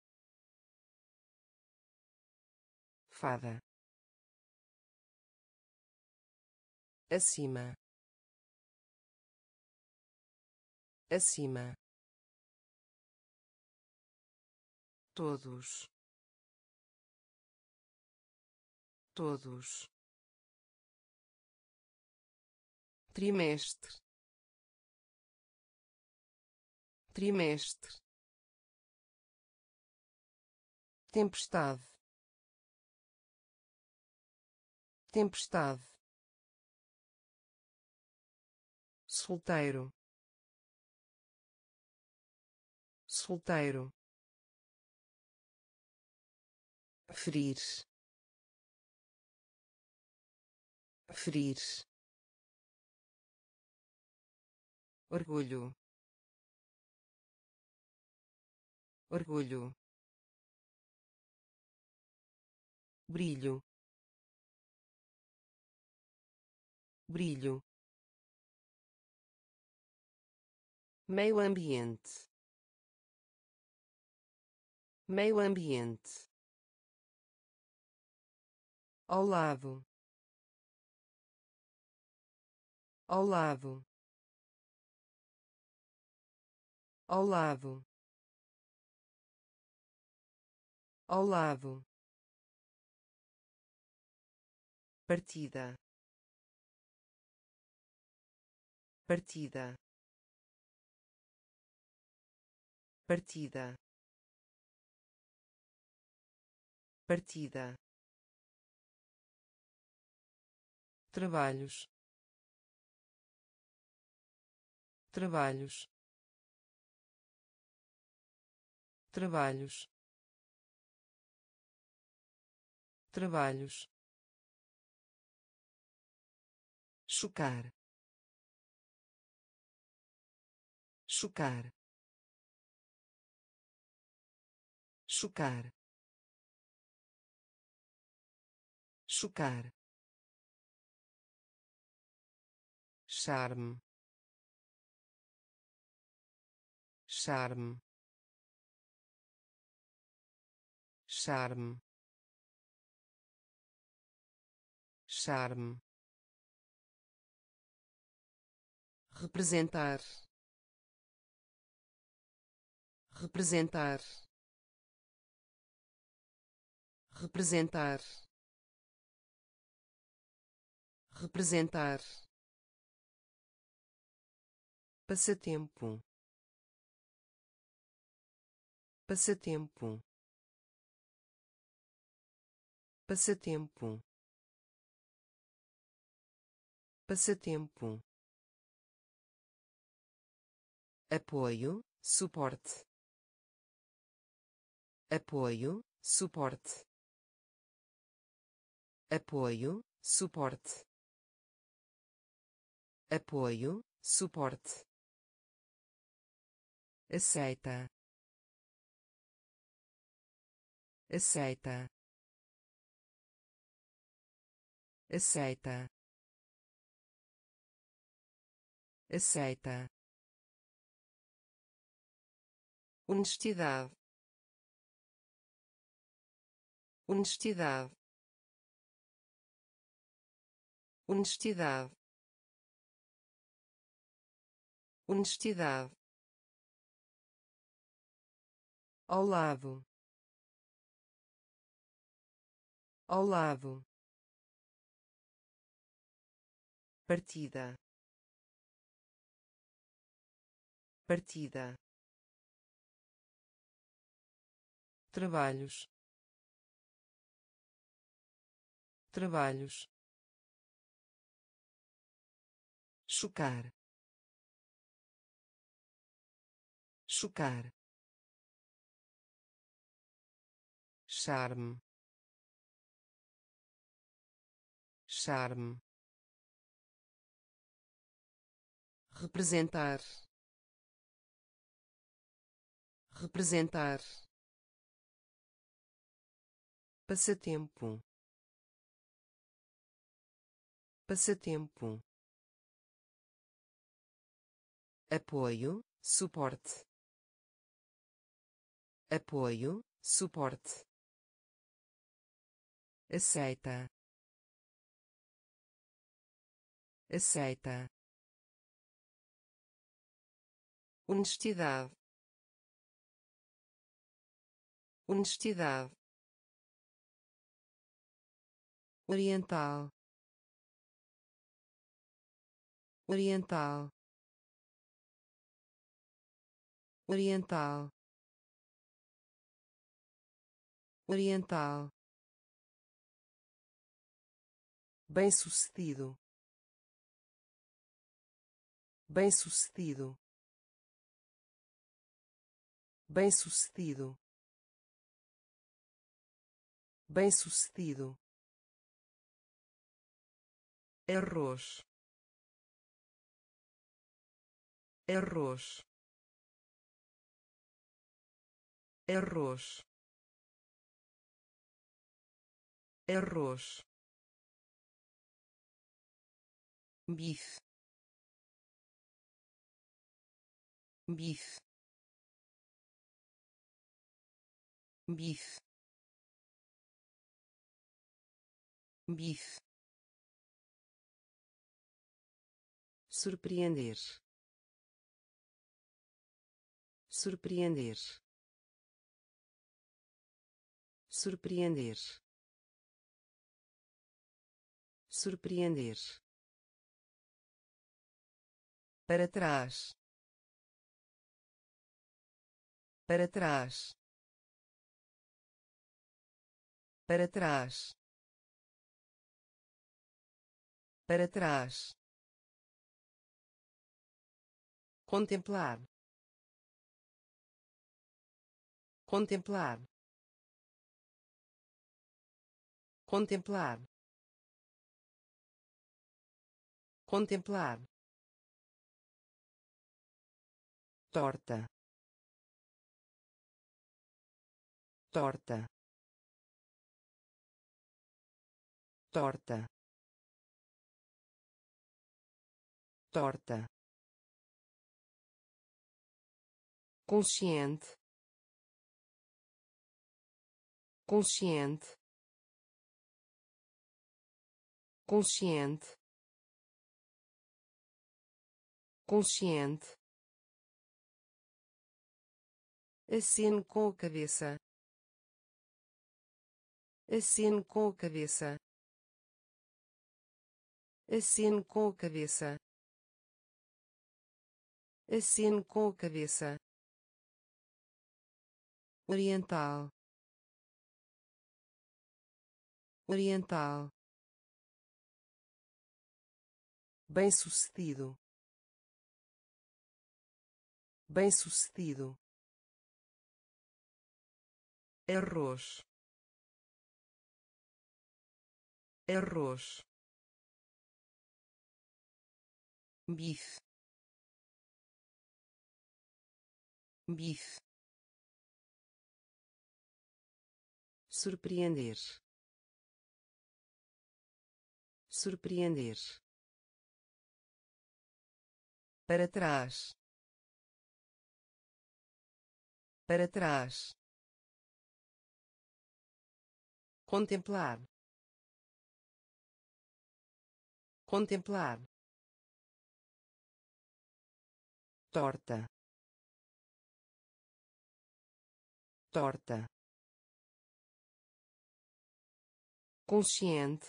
fada, acima, acima, todos, todos, trimestre, trimestre, tempestade, tempestade, solteiro, solteiro, ferir, ferir, orgulho, orgulho, brilho, brilho, meio ambiente, meio ambiente, ao lado, ao lado, ao lado, ao lado, partida, partida, partida, partida, trabalhos, trabalhos, trabalhos, trabalhos, chocar, chocar, chocar, chocar, charme, charme, charme, charme, representar, representar, representar, representar, passatempo, passatempo, passatempo, passatempo, apoio, suporte, apoio, suporte, apoio, suporte, apoio, suporte, aceita, aceita, aceita, aceita, honestidade, honestidade, honestidade, honestidade, ao lado, ao lado, partida, partida, trabalhos, trabalhos, chocar, chocar, charme, charme, representar, representar, passatempo, passatempo, apoio, suporte, apoio, suporte, aceita, aceita, honestidade, honestidade, oriental, oriental, oriental, oriental, bem-sucedido, bem-sucedido, bem-sucedido, bem-sucedido, arroz, arroz, arroz, arroz, bife, bife, bife, bife, surpreender, surpreender, surpreender, surpreender, para trás, para trás, para trás, para trás, contemplar, contemplar, contemplar, contemplar, torta, torta, torta, torta, consciente, consciente, consciente, consciente, aceno com a cabeça, aceno com a cabeça, aceno com a cabeça, aceno com a cabeça, oriental, oriental, bem-sucedido, bem-sucedido, arroz, arroz, bife, bife, surpreender, surpreender, para trás, para trás, contemplar, contemplar, torta, torta, consciente,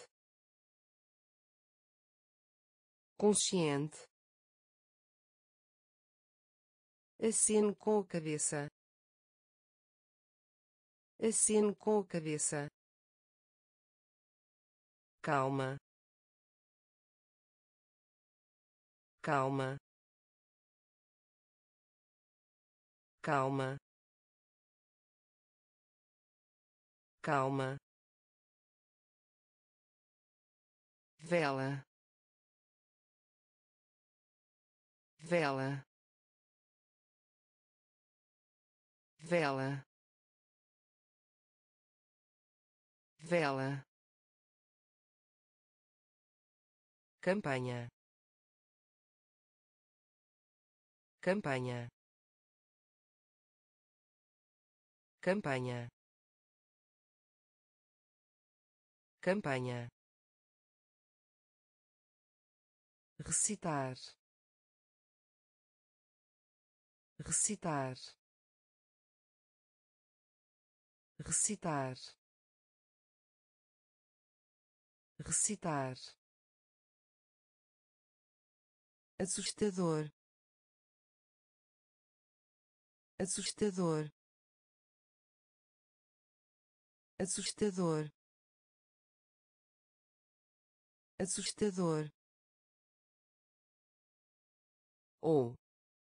consciente, aceno com a cabeça, aceno com a cabeça, calma, calma, calma, calma, vela, vela, vela, vela, campanha, campanha, campanha, campanha, recitar, recitar, recitar, recitar, assustador, assustador, assustador, assustador, ou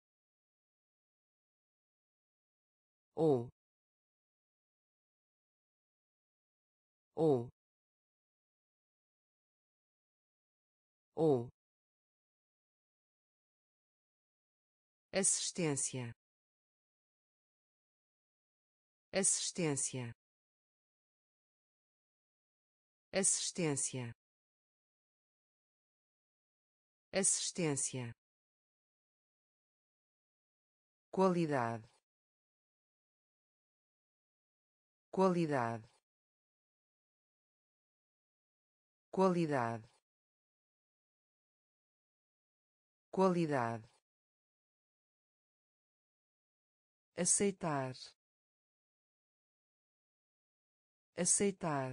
ou ou ou assistência, assistência, assistência, assistência, qualidade, qualidade, qualidade, qualidade, aceitar, aceitar,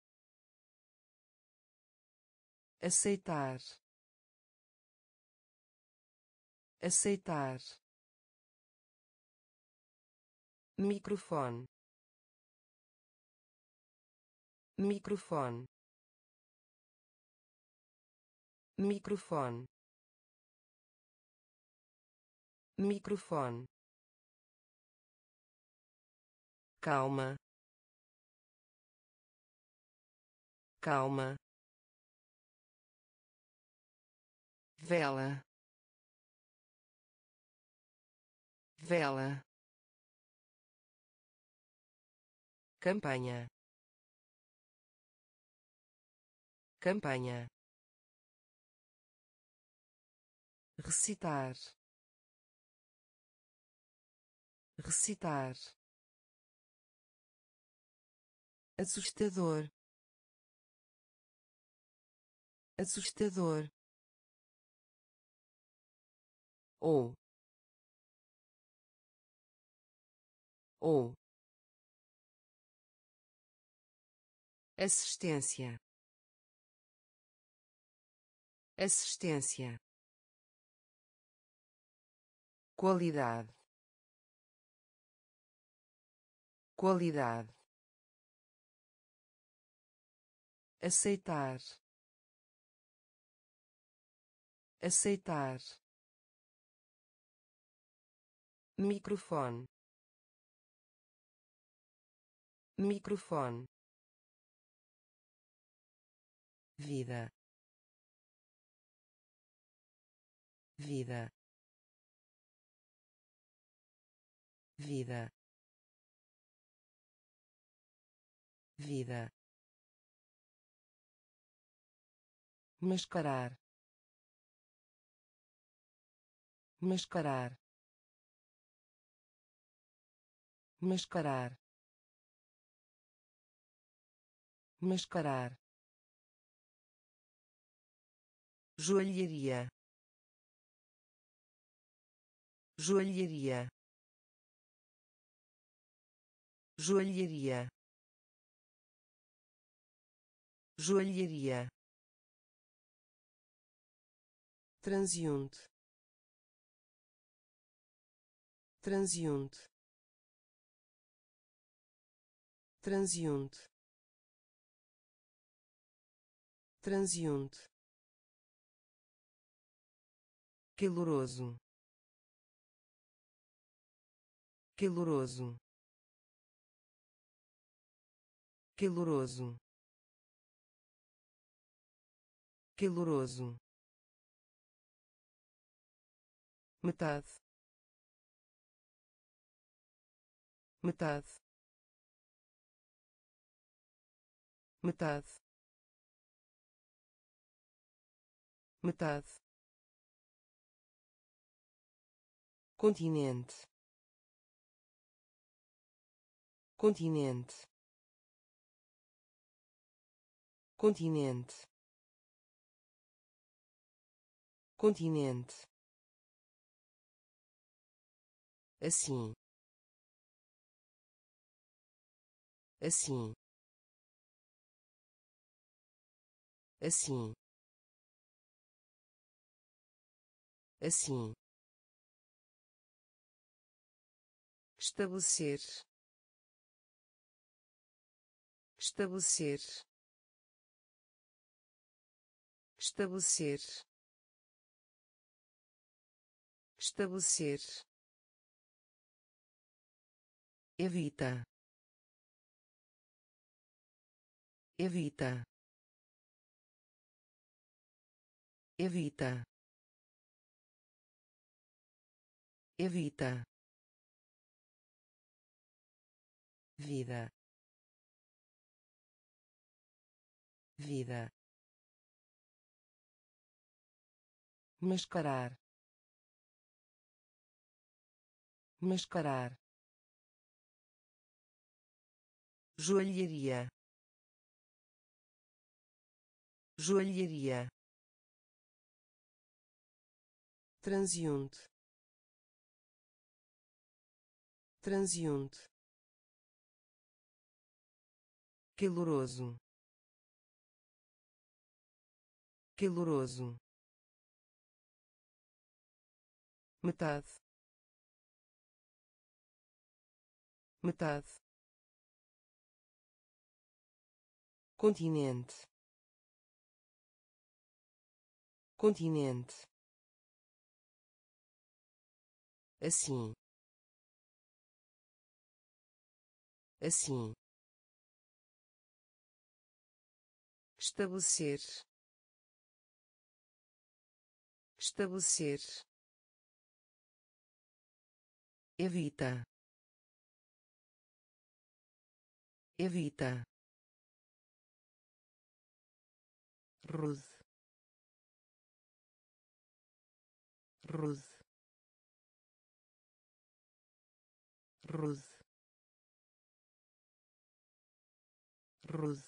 aceitar, aceitar, microfone, microfone, microfone, microfone, calma, calma, vela, vela, campanha, campanha, recitar, recitar, assustador, assustador, ou assistência, assistência, qualidade, qualidade, aceitar, aceitar, microfone, microfone, vida, vida, vida, vida, mascarar, mascarar, mascarar, mascarar, joalheria, joalheria, joalheria, joalheria, transeunte, transeunte, transeunte, transeunte, caloroso, caloroso, caloroso, caloroso, metade, metade, metade, metade, continente, continente, continente, continente, assim, assim, assim, assim, estabelecer, estabelecer, estabelecer, estabelecer, evita, evita, evita, evita, vida, vida, mascarar, mascarar, joalharia, joalharia, transeunte, transeunte, caloroso, caloroso, metade, metade, continente, continente, assim, assim, estabelecer, estabelecer, evita, evita, rude, rude, rude, rude,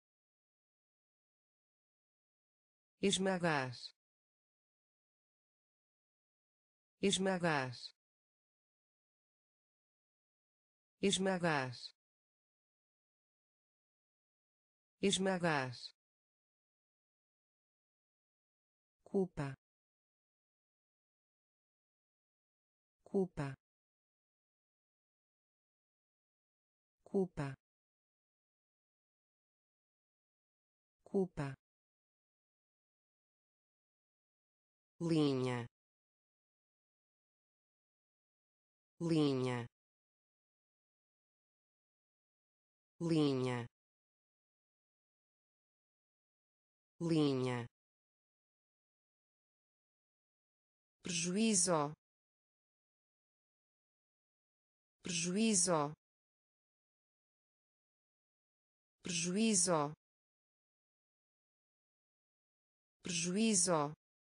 esmagar, esmagar, esmagar, esmagar, culpa, culpa, culpa, culpa, linha, linha, linha, linha, prejuízo, prejuízo, prejuízo, prejuízo,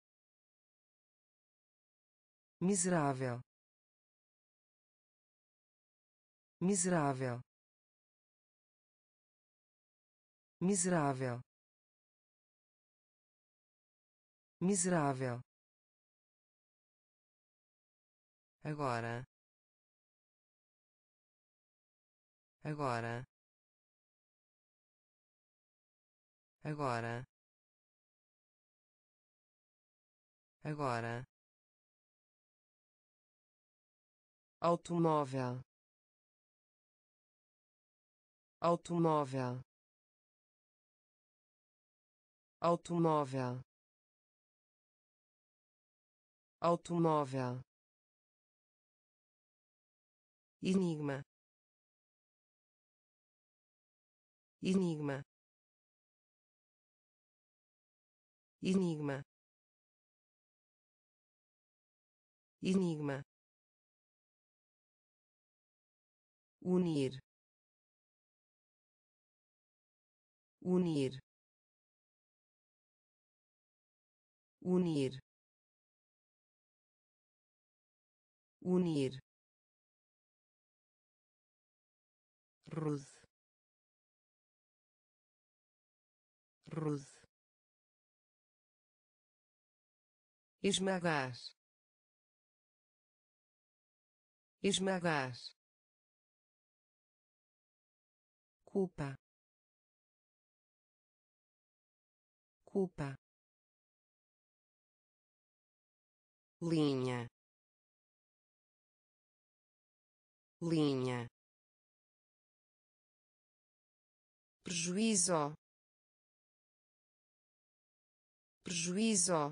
miserável, miserável, miserável, miserável, agora, agora, agora, agora, automóvel, automóvel, automóvel, automóvel, enigma, enigma, enigma, enigma, unir, unir, unir, unir, rude, rude, esmagar, esmagar, culpa, culpa, linha, linha, prejuízo, prejuízo,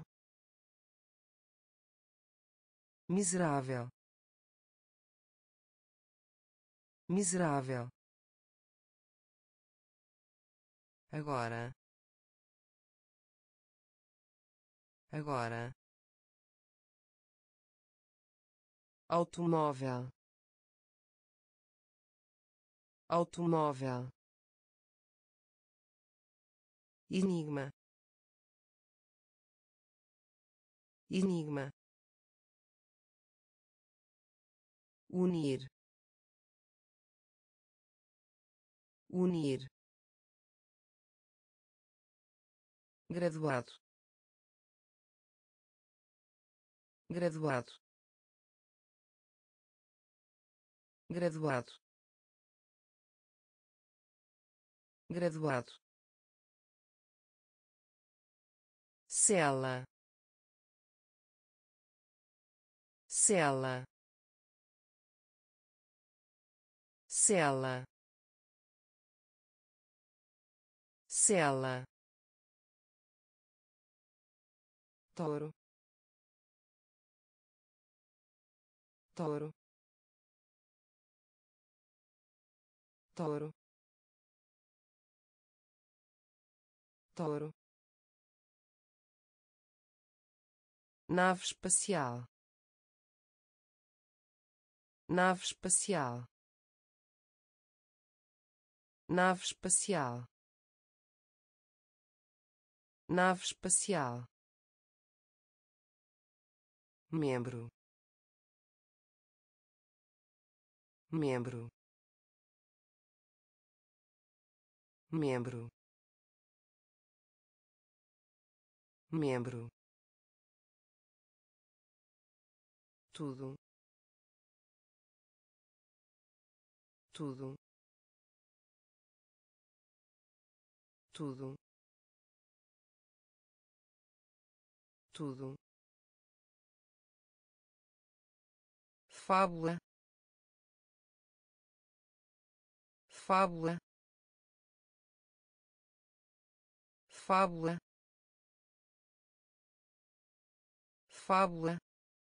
miserável, miserável, agora, agora, automóvel, automóvel, enigma, enigma, unir, unir, graduado, graduado, graduado, graduado, cela, cela, cela, cela, touro, touro, touro, touro, nave espacial, nave espacial, nave espacial, nave espacial, membro, membro, membro, membro, tudo, tudo, tudo, tudo, fábula, fábula, fábula, fábula,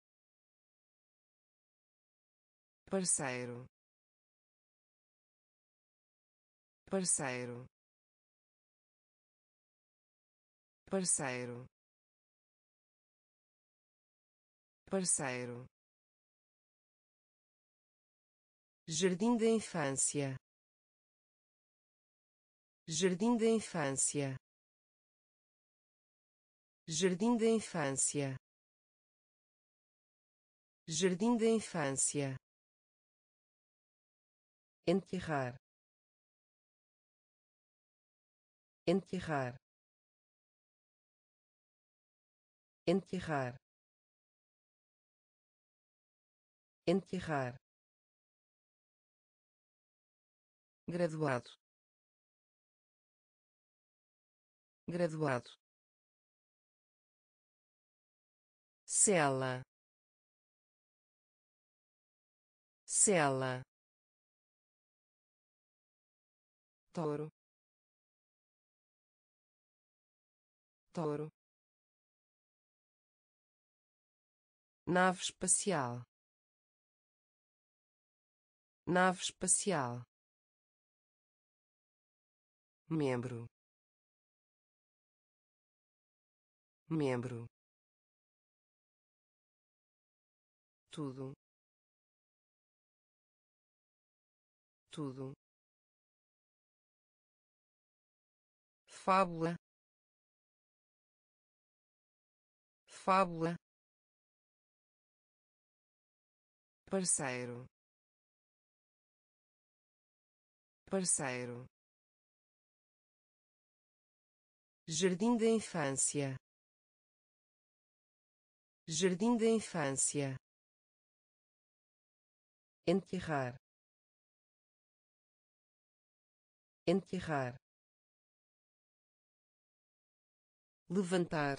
parceiro, parceiro, parceiro, parceiro, jardim da infância, jardim da infância, jardim da infância, jardim da infância, enterrar, enterrar, enterrar, enterrar, graduado, graduado, cela, cela, touro, touro, nave espacial, nave espacial, membro, membro, tudo, tudo, fábula, fábula, parceiro, parceiro, jardim da infância, jardim da infância, enterrar, enterrar, levantar,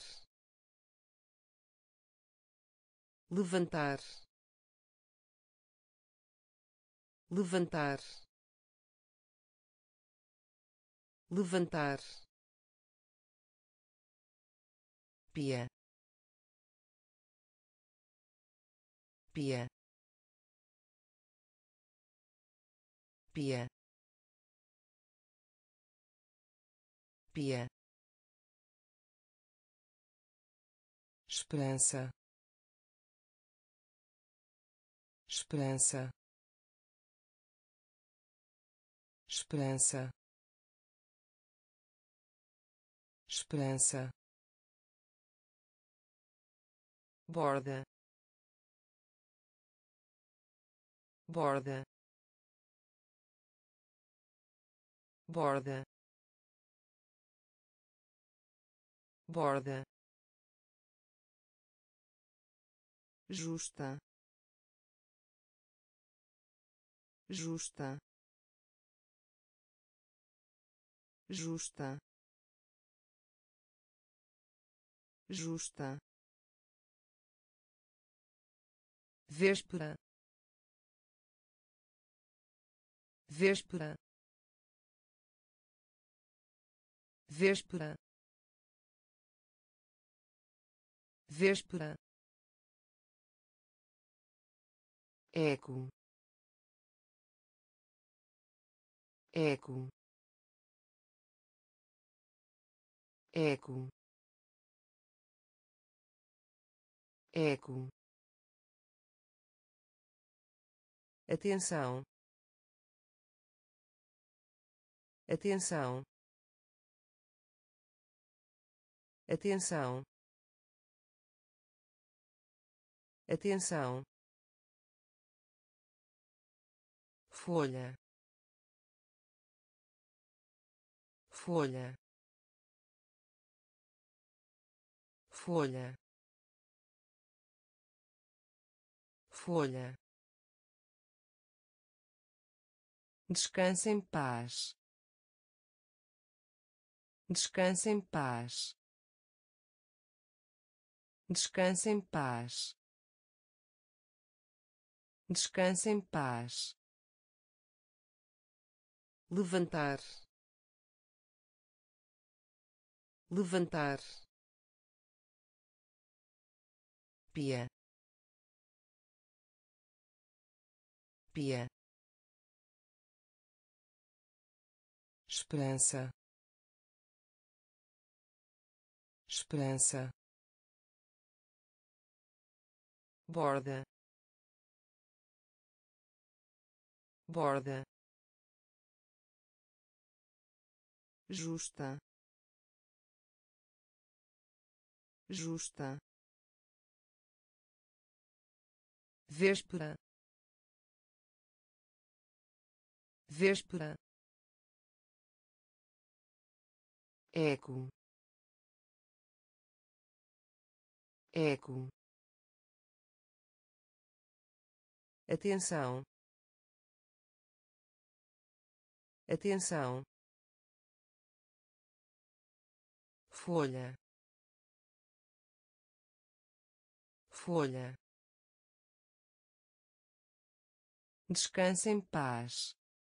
levantar, levantar, levantar, pia, pia, pia, pia, esperança, esperança, esperança, esperança, borda, borda, borda, borda, justa, justa, justa, justa, véspera, véspera, véspera, véspera, eco, eco, eco, eco, atenção, atenção, atenção, atenção, folha, folha, folha, folha, descanse em paz, descanse em paz, descanse em paz, descanse em paz, levantar, levantar, pia, pia, esperança, esperança, borda, borda, justa, justa, véspera, véspera, eco, eco, atenção, atenção, folha, folha, descanse em paz,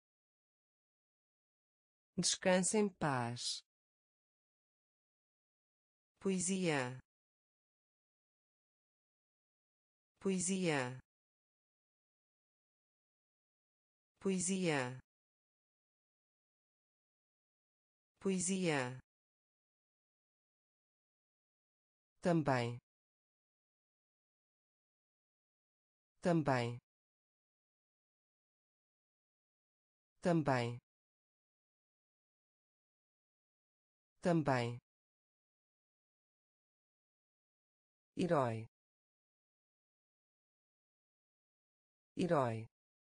descanse em paz, poesia, poesia, poesia, poesia, também, também, também, também, herói, herói,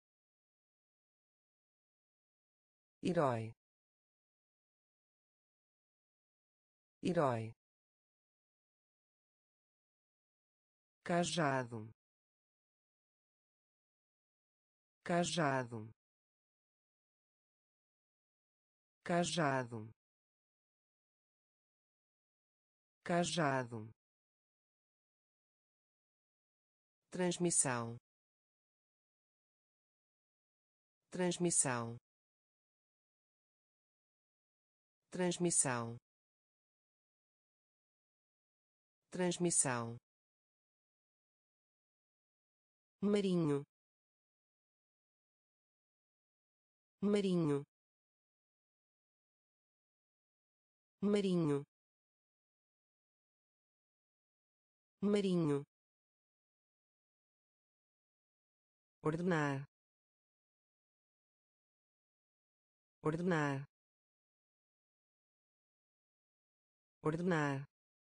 herói, herói, cajado, cajado, cajado, cajado, transmissão, transmissão, transmissão, transmissão, marinho, marinho, marinho, marinho, ordenar, ordenar, ordenar,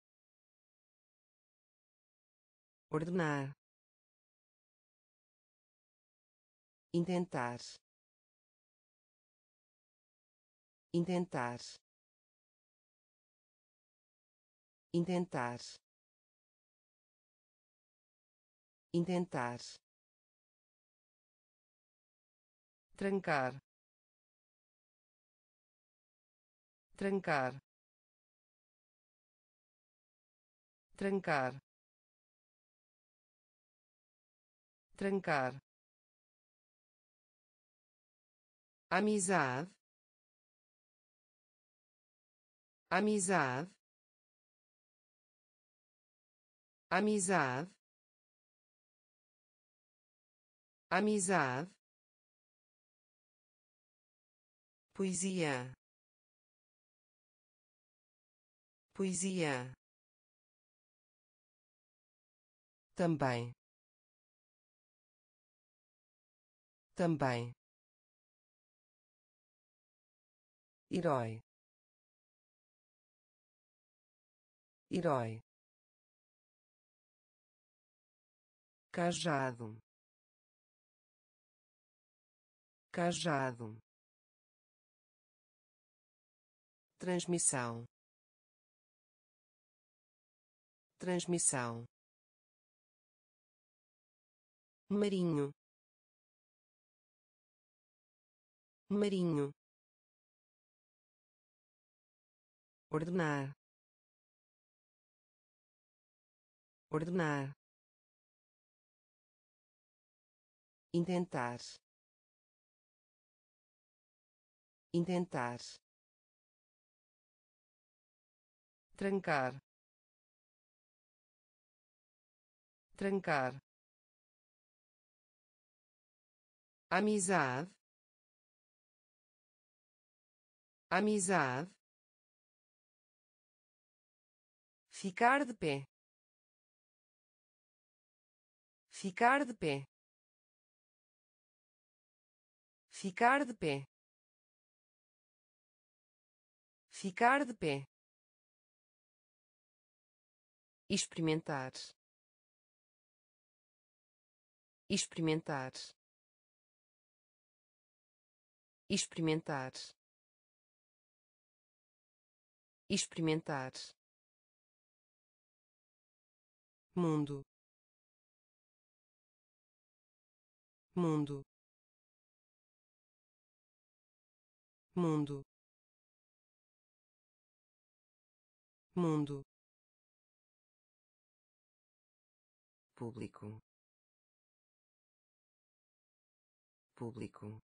ordenar, intentar, intentar, intentar, intentar, trancar, trancar, trancar, trancar, amizade, amizade, amizade, amizade, poesia, poesia, também, também, herói, herói, cajado, cajado, transmissão, transmissão, marinho, marinho, ordenar, ordenar, intentar, intentar, trancar, trancar, amizade, amizade, ficar de pé, ficar de pé, ficar de pé, ficar de pé, experimentar, experimentar, experimentar, experimentar, mundo, mundo, mundo, mundo, público, público,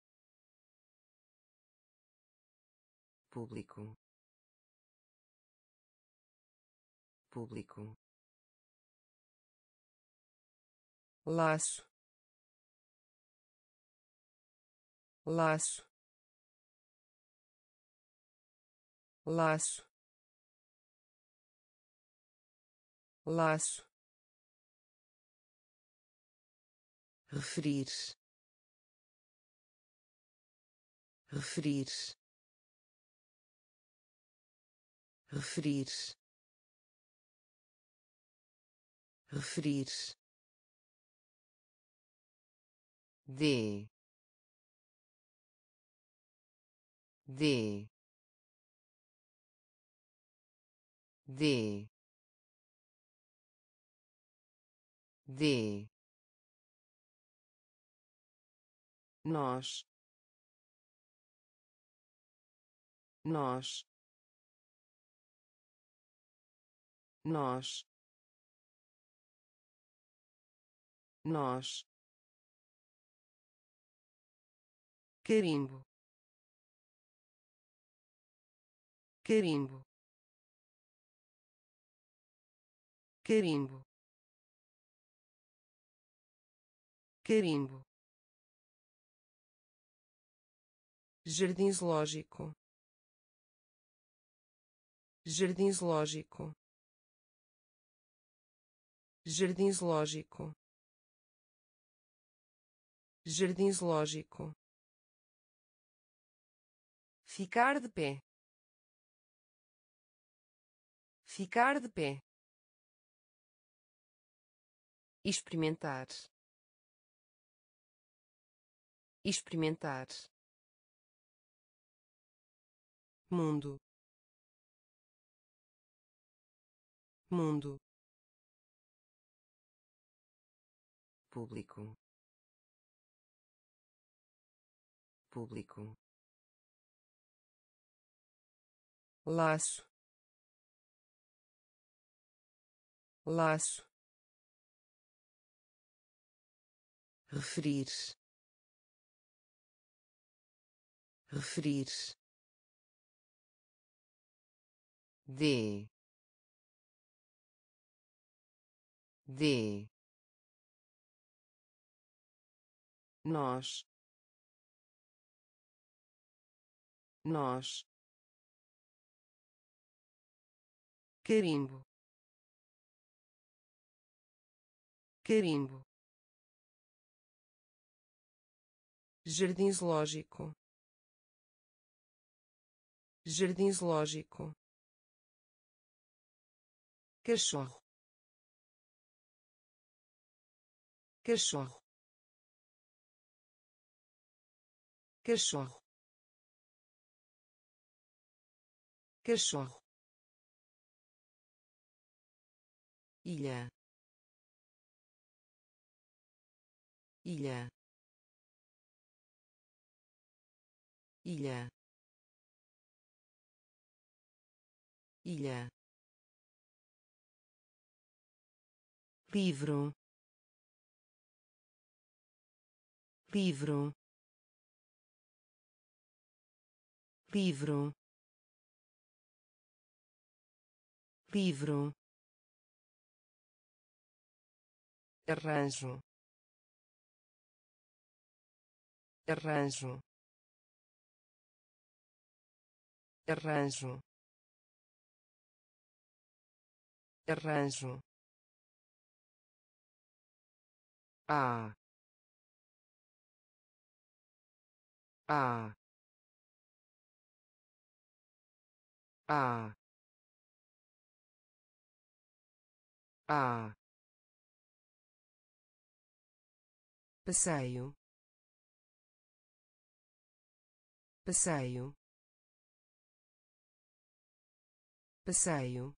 público, público, laço, laço, laço, laço, referir, referir, referir, referir, de, de, de, de, nós, nós, nós, nós, carimbo, carimbo, carimbo, carimbo, jardim zoológico, jardim zoológico, jardim zoológico, jardim zoológico, ficar de pé, ficar de pé, experimentar, experimentar, mundo, mundo, público, público, laço, laço, referir, referir, de, nós, carimbo, carimbo, jardim zoológico, jardim zoológico, cachorro, cachorro, cachorro, cachorro, ilha, ilha, ilha, ilha, livro, livro, livro, livro, arranjo, arranjo, arranjo, arranjo, a, a, a, a, passeio, passeio, passeio,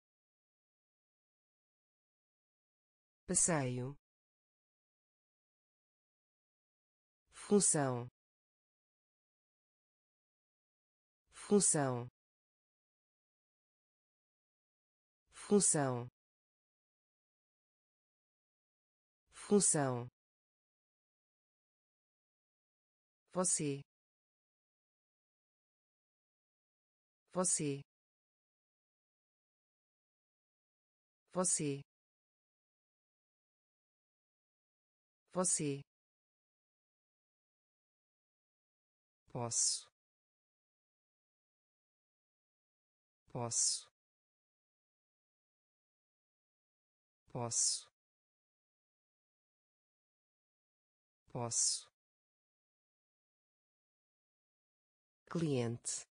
passeio, função, função, função, função, você, você, você, você, posso, posso, posso, posso, cliente,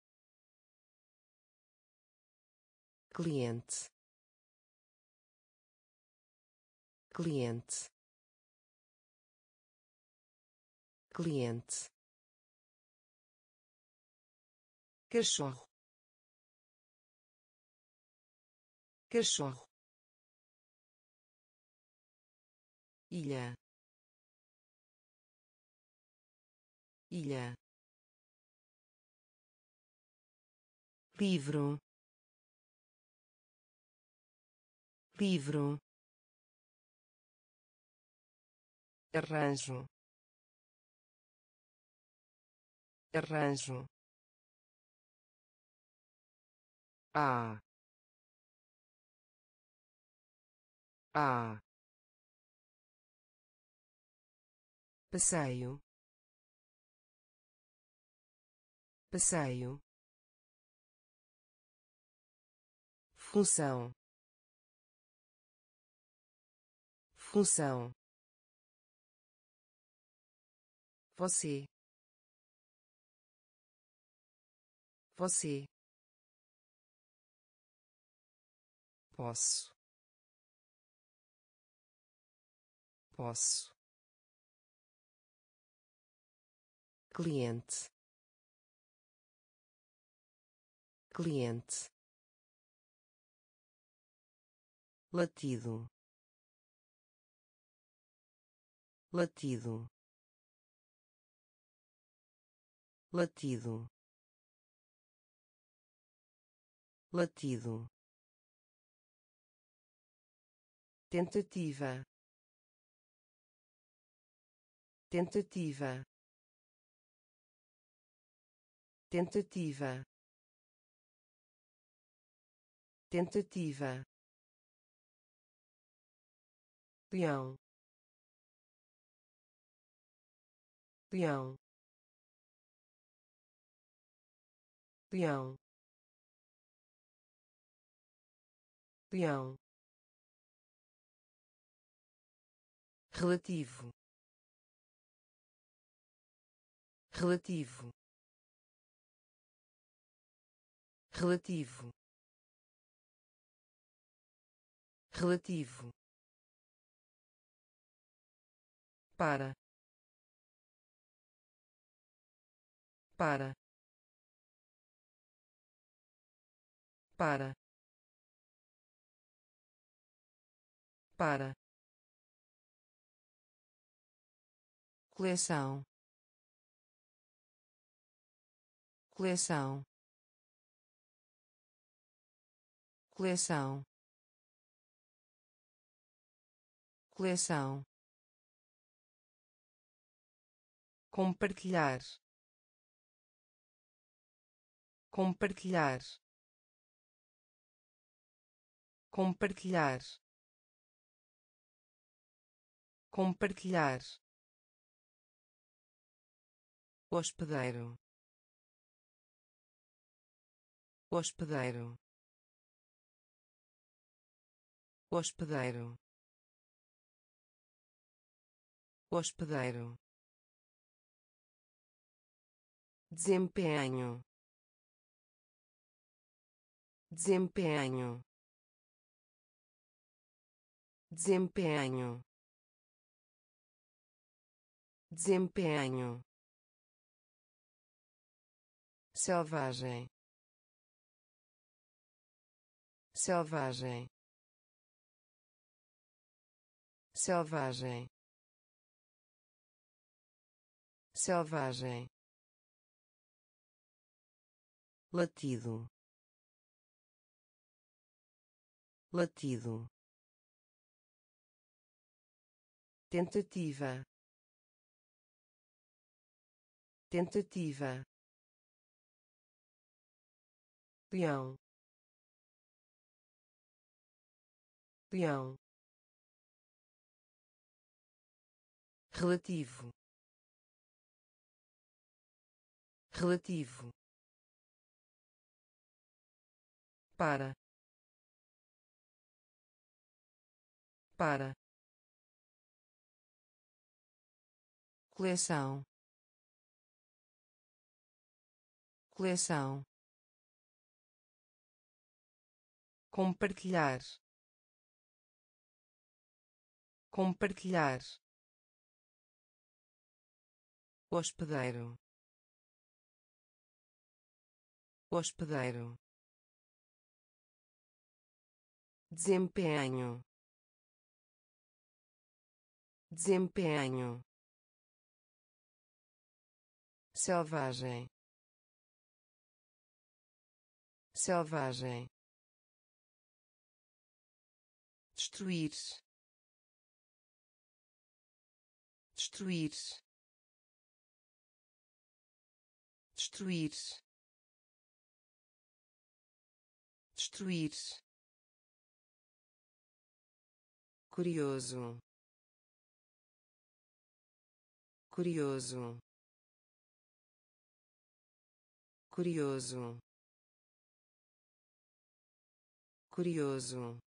cliente, cliente, cliente, cachorro, cachorro, ilha, ilha, livro, livro, arranjo, arranjo, a, a, passeio, passeio, função, função, você, você, posso, posso, cliente, cliente, latido, latido, latido, latido, tentativa, tentativa, tentativa, tentativa, peão, peão, peão, peão, relativo, relativo, relativo, relativo, para, para, para, para, coleção, coleção, coleção, coleção, compartilhar, compartilhar, compartilhar, compartilhar, hospedeiro, hospedeiro, hospedeiro, hospedeiro, desempenho, desempenho, desempenho, desempenho, selvagem, selvagem, selvagem, selvagem, latido, latido, tentativa, tentativa, peão, peão, relativo, relativo, para, para, coleção, coleção, compartilhar, compartilhar, hospedeiro, hospedeiro, desempenho, desempenho, selvagem, selvagem, destruir, destruir, destruir, destruir, curioso, curioso, curioso, curioso,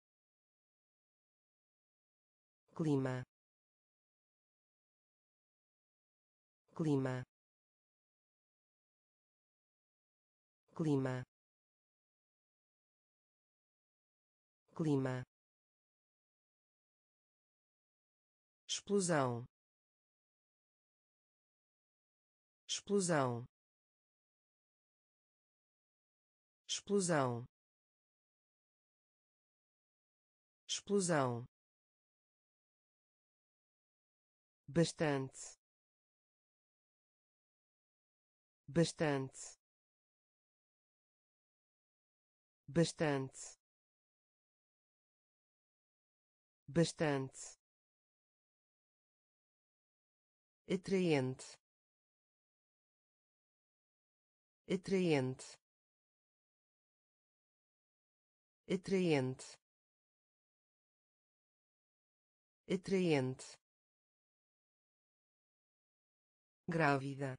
clima, clima, clima, clima, explosão, explosão, explosão, explosão, bastante, bastante, bastante, bastante, atraente, atraente, atraente, atraente, grávida,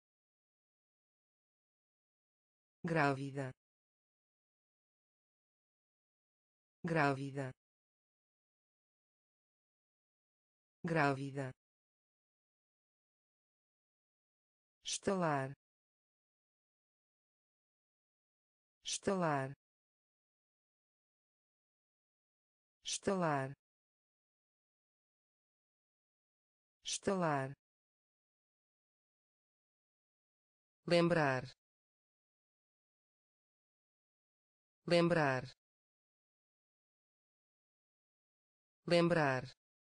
grávida, grávida, grávida, estalar, estalar, estalar, estalar, lembrar, lembrar, lembrar,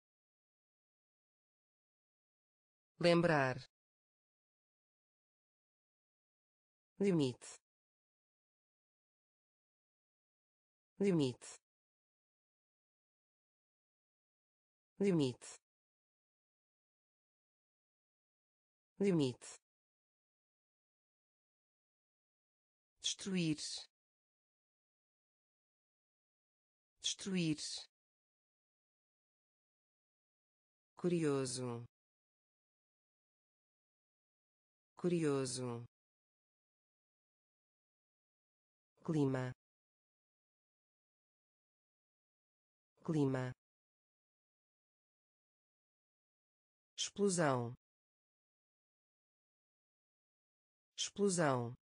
lembrar, limite, limite, limite, limite, destruir, destruir, curioso, curioso, clima, clima, explosão, explosão,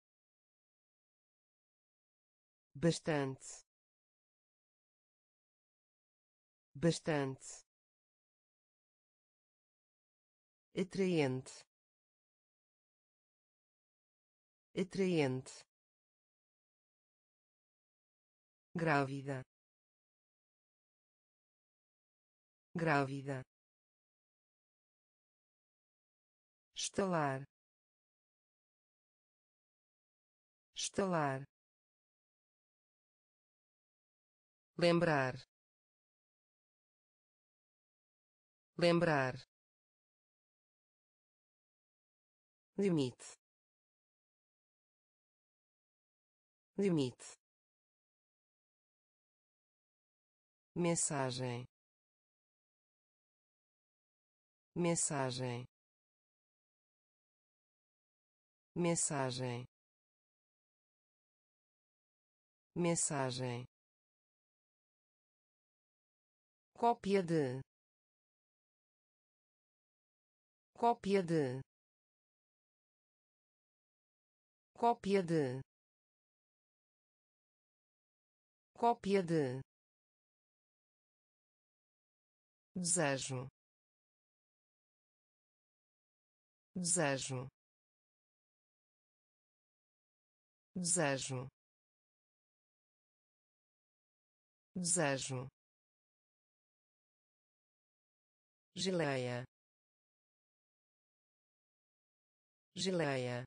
bastante, bastante, atraente, atraente, grávida, grávida, estalar, estalar, lembrar, lembrar, limite, limite, mensagem, mensagem, mensagem, mensagem, cópia de, cópia de, cópia de, cópia de, desejo, desejo, desejo, desejo, geleia, geleia,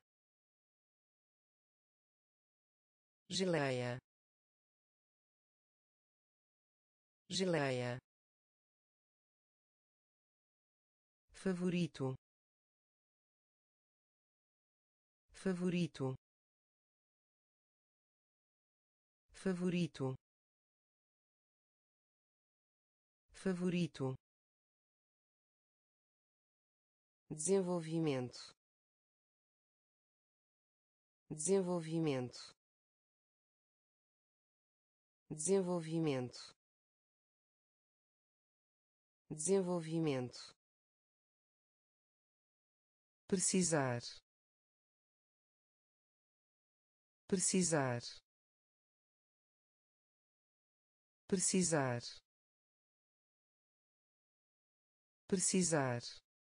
geleia, geleia, favorito, favorito, favorito, favorito, desenvolvimento, desenvolvimento, desenvolvimento, desenvolvimento, precisar, precisar, precisar, precisar,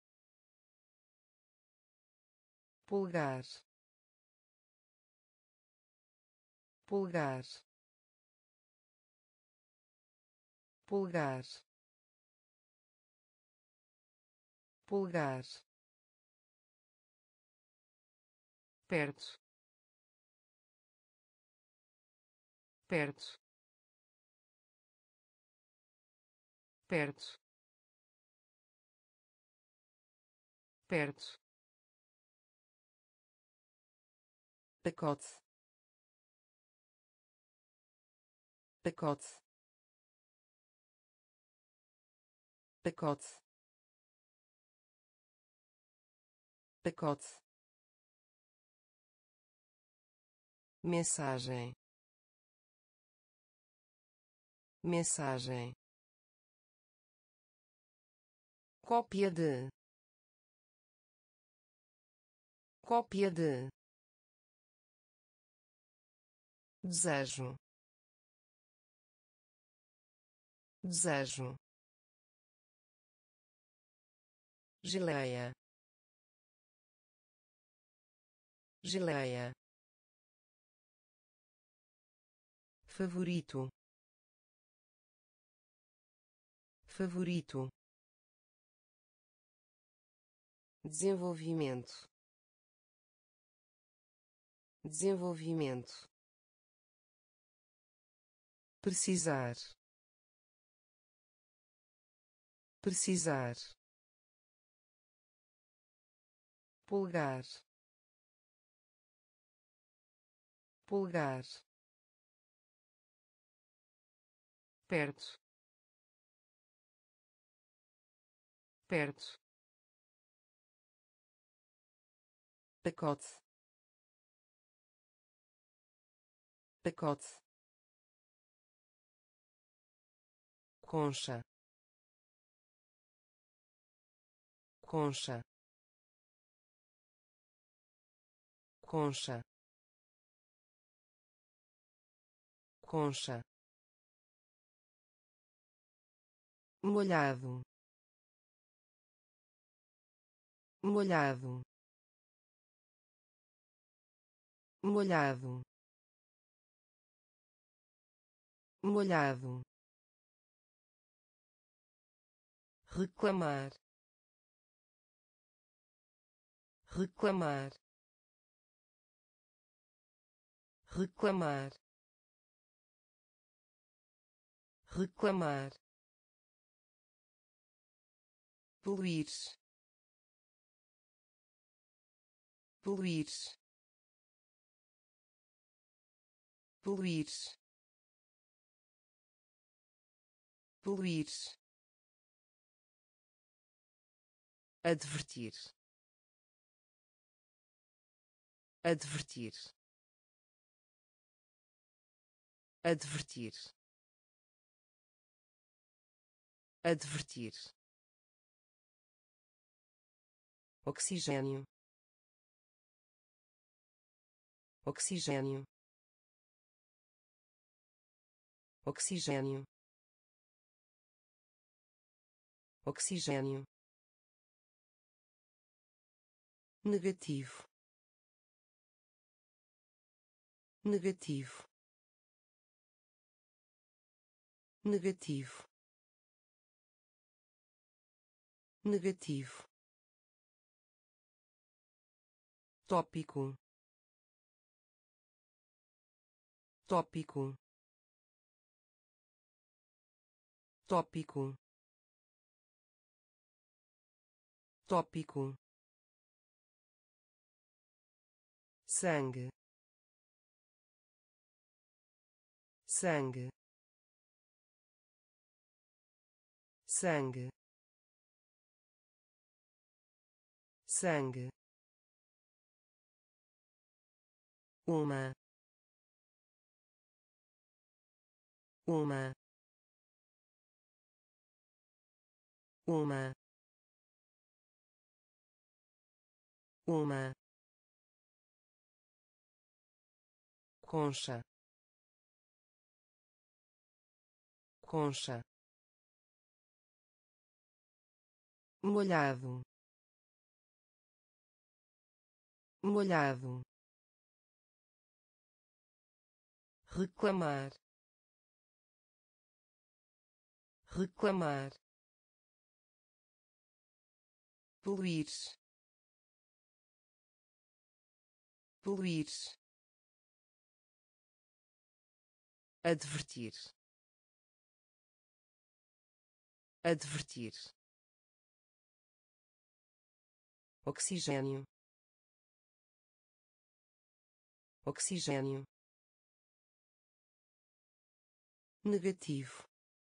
pulgar, pulgar, pulgar, pulgar, perto, perto, perto, perto, pacote, pacote, pacote, pacote, mensagem, mensagem, cópia de desejo, desejo, geleia, geleia, favorito, favorito, desenvolvimento, desenvolvimento, precisar, precisar, pulgar, pulgar, perto, perto, pacote, pacote, concha, concha, concha, concha, molhado, molhado, molhado, molhado, reclamar, reclamar, reclamar, reclamar, poluir, poluir, poluir, poluir, advertir, advertir, advertir, advertir, oxigênio, oxigênio, oxigênio, oxigênio, negativo, negativo, negativo, negativo, tópico, tópico, tópico, tópico, sangue, sangue, sangue, sangue, uma, uma, uma, uma, concha, concha, molhado, molhado, reclamar, reclamar, poluir, poluir, advertir, advertir, oxigênio, oxigênio, negativo,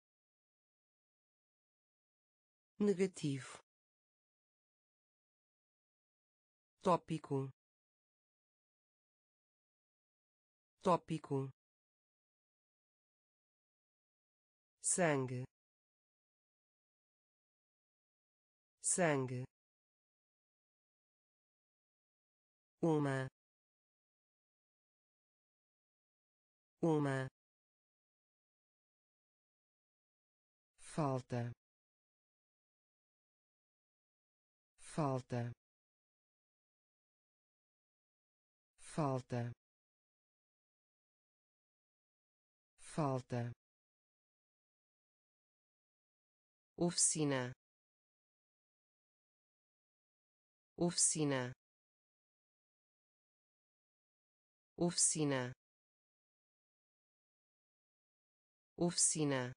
negativo, tópico, tópico, sangue, sangue, uma, falta, falta, falta, falta, oficina, oficina, oficina, oficina,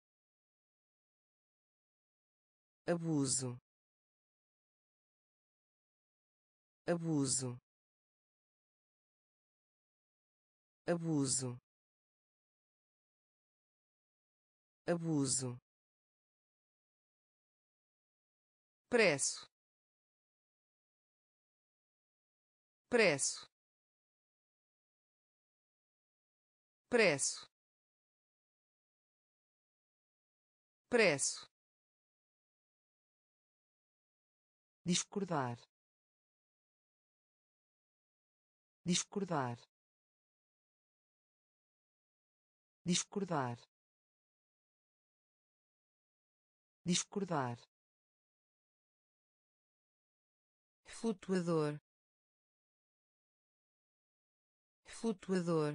abuso, abuso, abuso, abuso, preço, preço, preço, preço, discordar, discordar, discordar, discordar, flutuador, flutuador,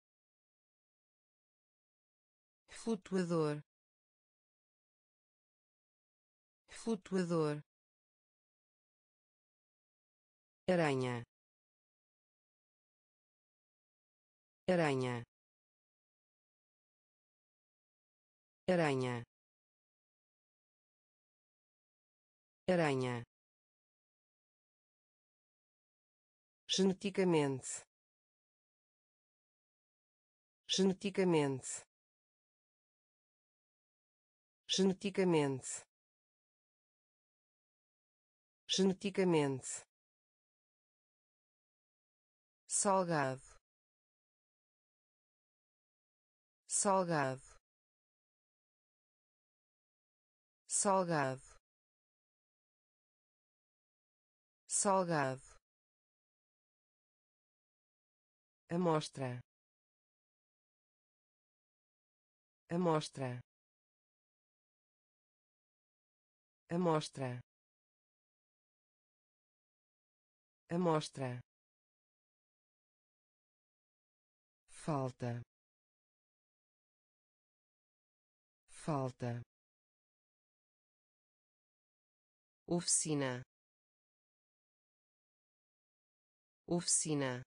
flutuador, flutuador, aranha, aranha, aranha, aranha, geneticamente, geneticamente, geneticamente, geneticamente, salgado, salgado, salgado, salgado, amostra, amostra, amostra, amostra, falta, falta, oficina, oficina,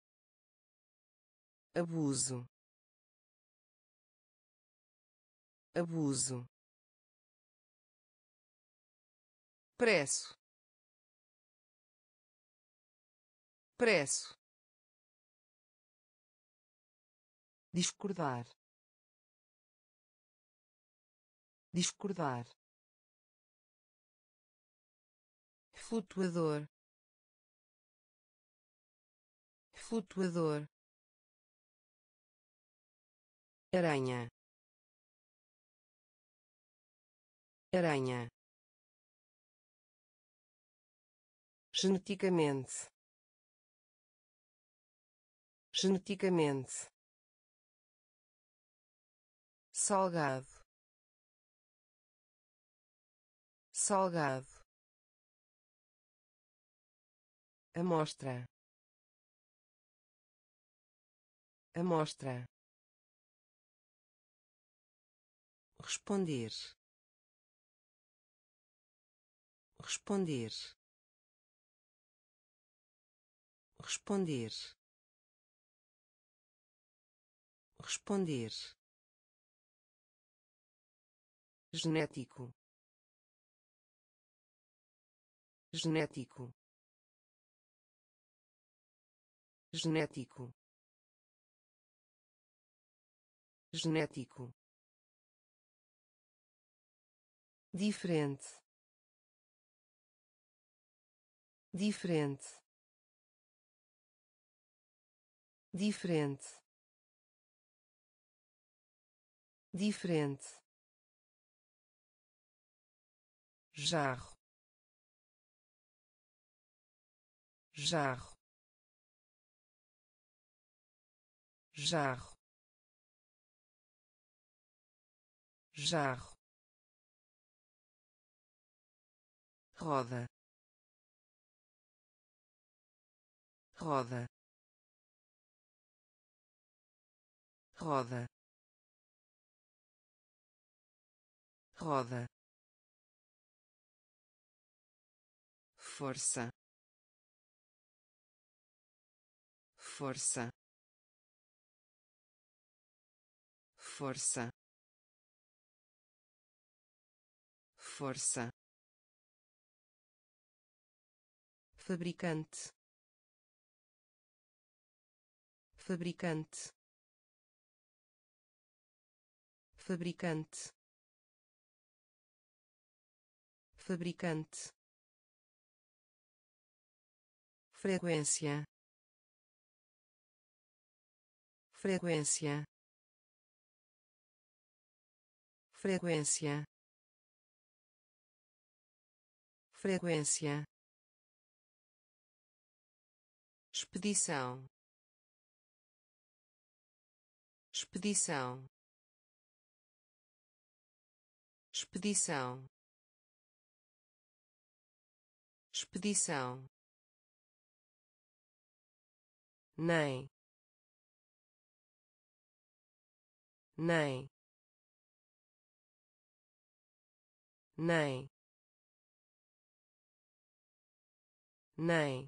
abuso, abuso, preço, preço, discordar, discordar, flutuador, flutuador, aranha, aranha, geneticamente, geneticamente, salgado, salgado, amostra, amostra, responder, responder, responder, responder, genético, genético, genético, genético, diferente, diferente, diferente, diferente, jarro, jarro, jarro, jarro, roda, roda, roda, roda, força, força, força, força, fabricante, fabricante, fabricante, fabricante, frequência, frequência, frequência, frequência, expedição, expedição, expedição, expedição, nem, nem, nem, nem,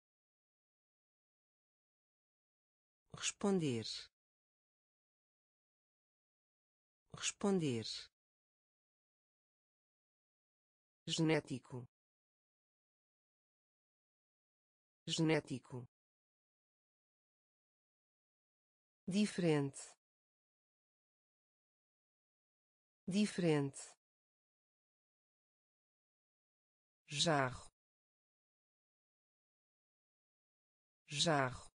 responder, responder, genético, genético, diferente, diferente, jarro, jarro,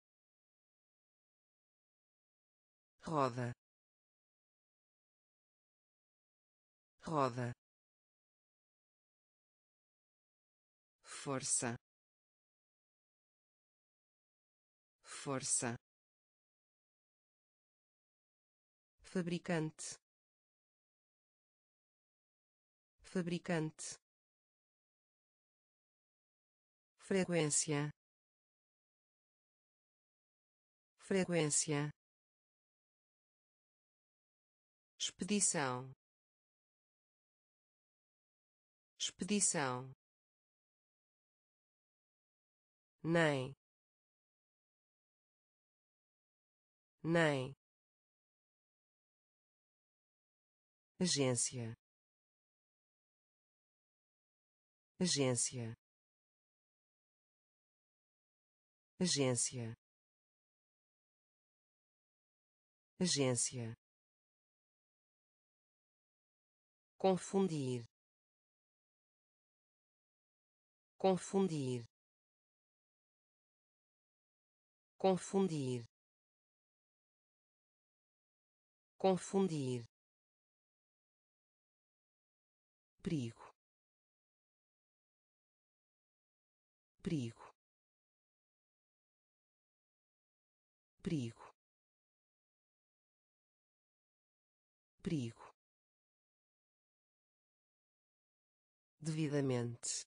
roda, roda, força, força, fabricante, fabricante, frequência, frequência, expedição, expedição, nem, nem, agência, agência, agência, agência, confundir, confundir, confundir, confundir, perigo, perigo, perigo, perigo, devidamente,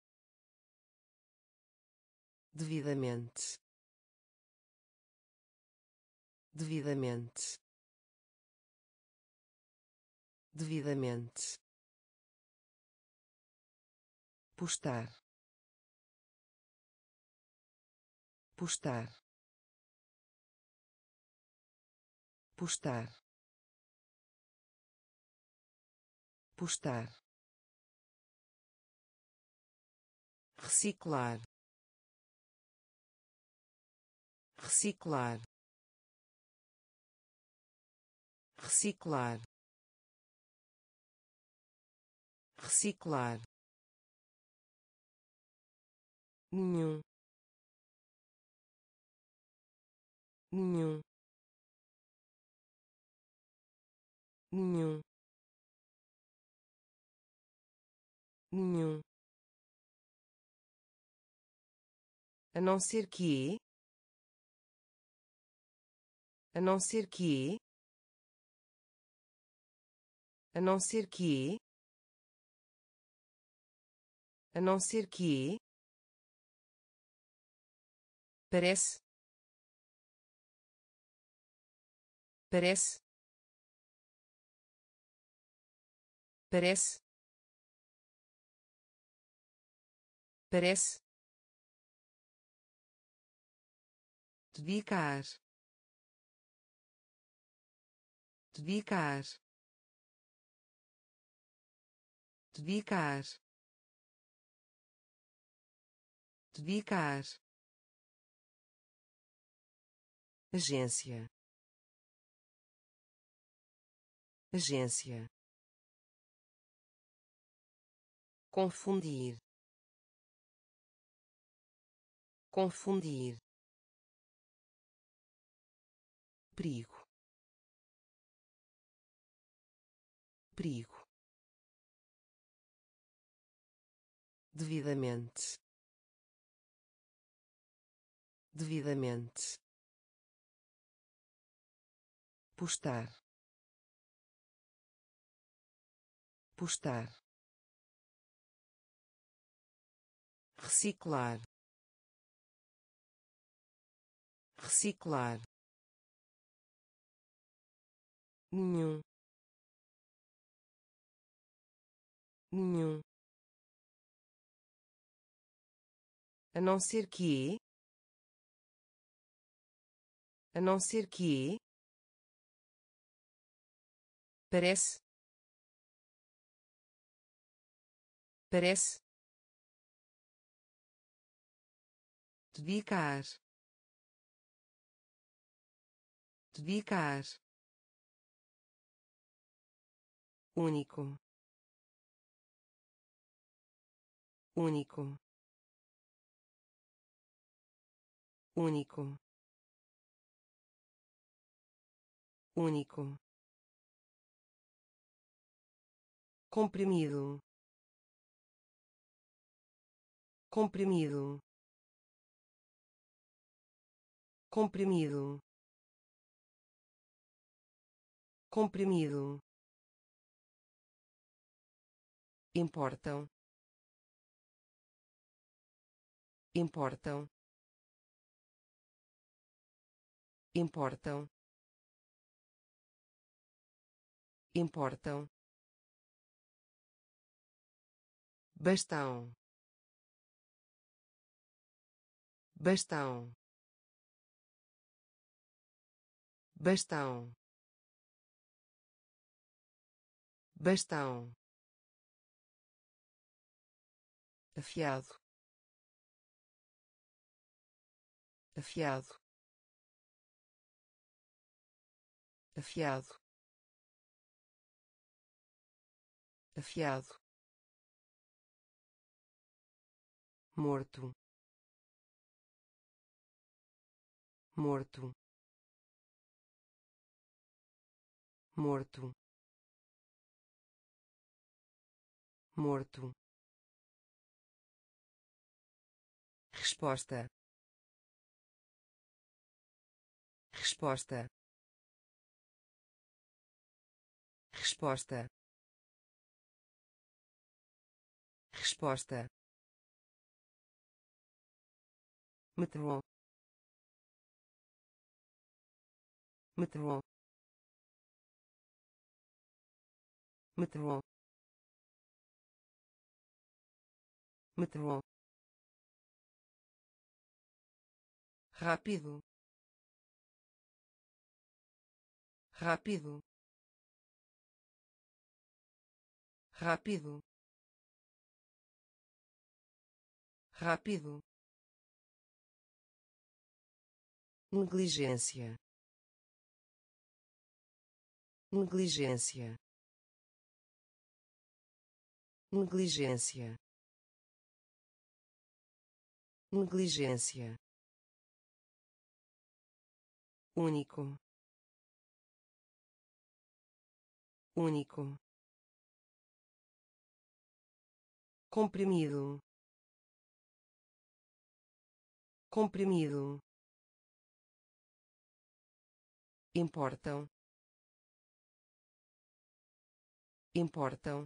devidamente, devidamente, devidamente, postar, postar, postar, postar, reciclar, reciclar, reciclar, reciclar, nenhum, nenhum, nenhum, nenhum, a não ser que, a não ser que, a não ser que, a não ser que, parece, parece, parece, parece, dedicar, dedicar, dedicar, dedicar, agência, agência, confundir, confundir, perigo, perigo, devidamente, devidamente, postar, postar, reciclar, reciclar, nenhum, nenhum, a não ser que, a não ser que, parece, parece, dedicar, dedicar, único, único, único, único, comprimido, comprimido, comprimido, comprimido, importam, importam, importam, importam, bastão, bastão, bastão, bastão, afiado, afiado, afiado, afiado, morto, morto, morto, morto, resposta, resposta, resposta, resposta, metrô, metrô, metrô, metrô, rápido, rápido, rápido, rápido, negligência, negligência, negligência, negligência, único, único, comprimido, comprimido, importam, importam,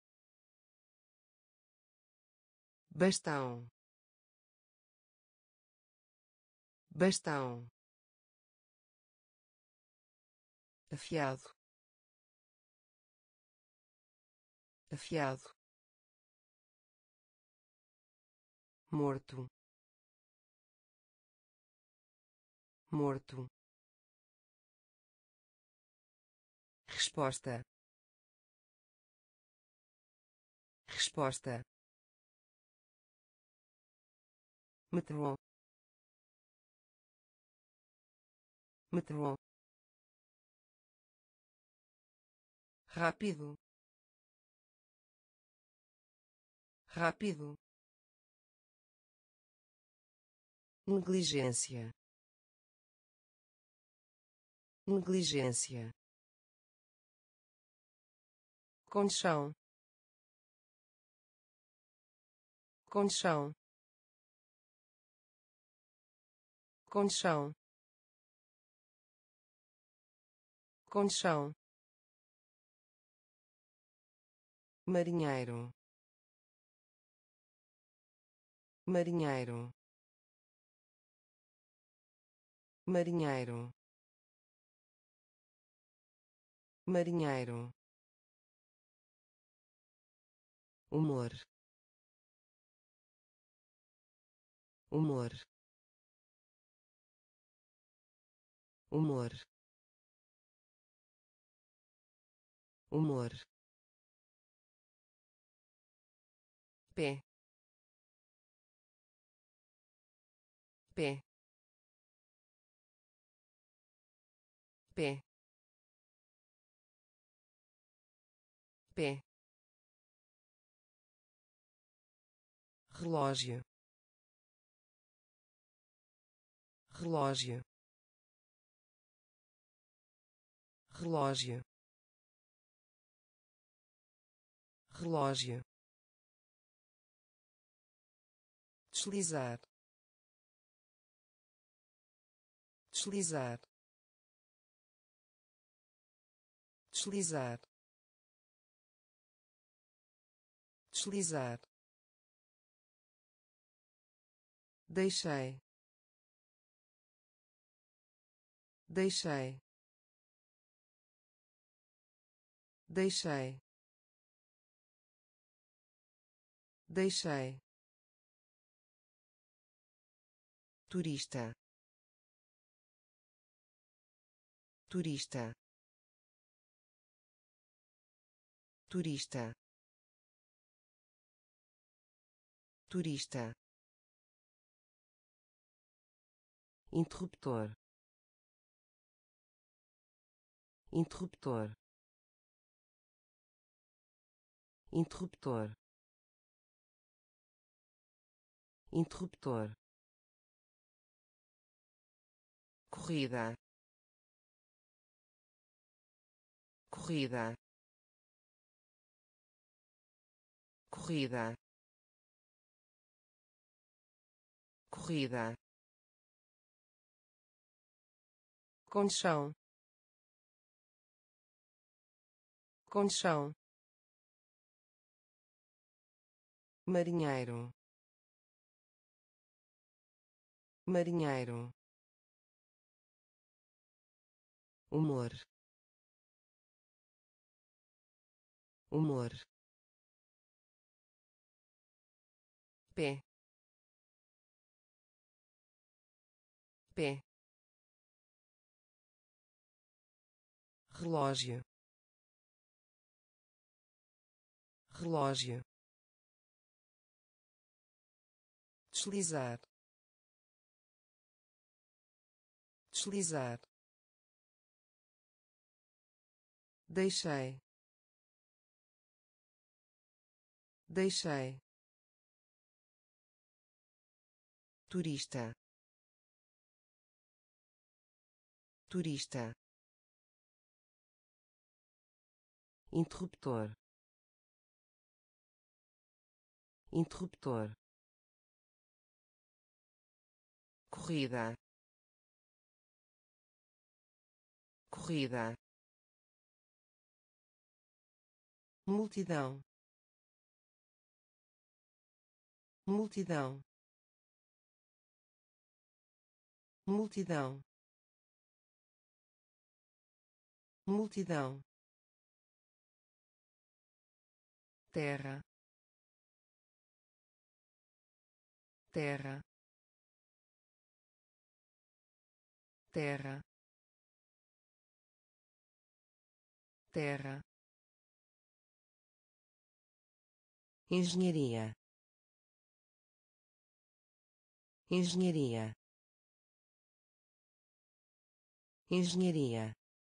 bastão, bastão, afiado, afiado, morto, morto, resposta, resposta, metrô, metrô, rápido, rápido, negligência, negligência, conchão, conchão, conchão, conchão, marinheiro, marinheiro, marinheiro, marinheiro, humor, humor, humor, humor, pé, pé, pé, pé, relógio, relógio, relógio, relógio, deslizar, deslizar, deslizar, deslizar, deixei, deixei, deixei, deixei, turista, turista, turista, turista, interruptor, interruptor, interruptor, interruptor, corrida, corrida, corrida, corrida, conchão, conchão, marinheiro, marinheiro, humor, humor, pé, pé, relógio, relógio, deslizar, deslizar, deixei, deixei, turista, turista, interruptor, interruptor, corrida, corrida, multidão, multidão, multidão, multidão, terra, terra, terra, terra, engenharia, engenharia, engenharia,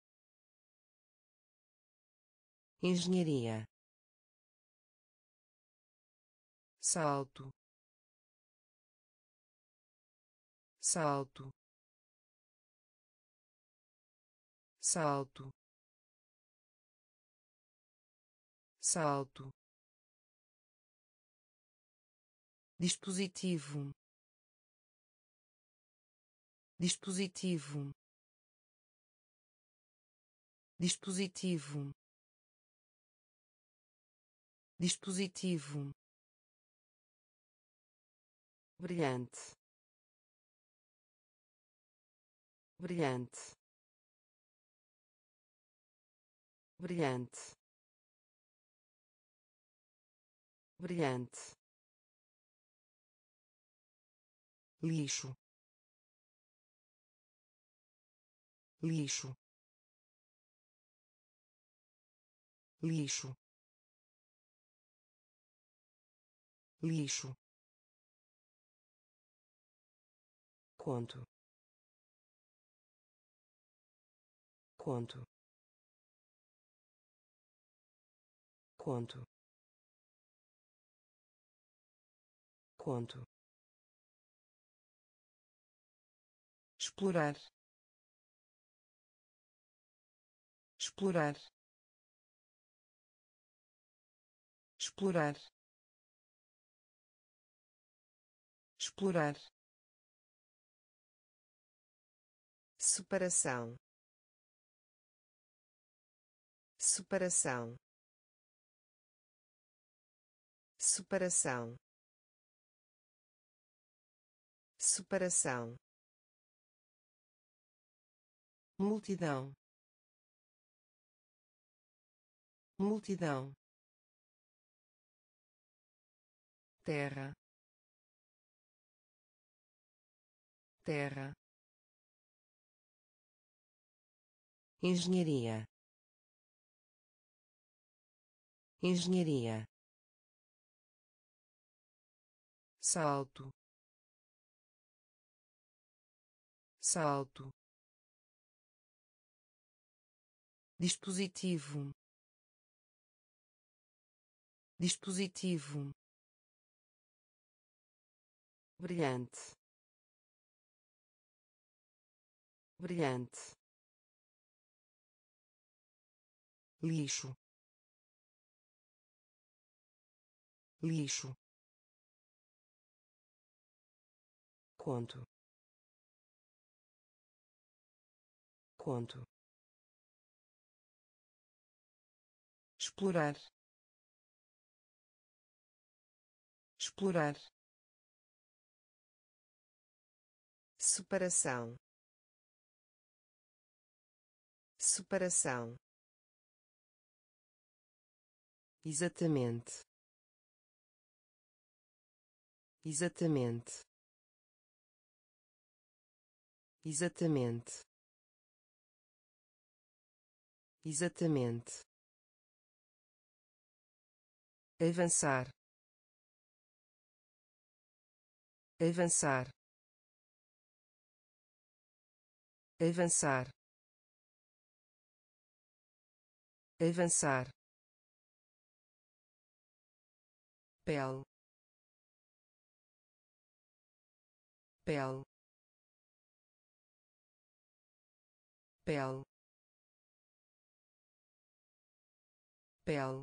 engenharia, salto, salto, salto, salto, dispositivo, dispositivo, dispositivo, dispositivo, brilhante, brilhante, brilhante, brilhante, lixo, lixo, lixo, lixo, conto, conto, conto, conto, explorar, explorar, explorar, explorar, separação, separação, separação, separação, multidão, multidão, terra, terra, engenharia, engenharia, salto, salto, dispositivo, dispositivo, brilhante, brilhante, lixo, lixo, conto, conto, explorar, explorar, separação, separação, exatamente, exatamente, exatamente, exatamente, avançar, avançar, avançar, avançar, pele, pele, pele, pele,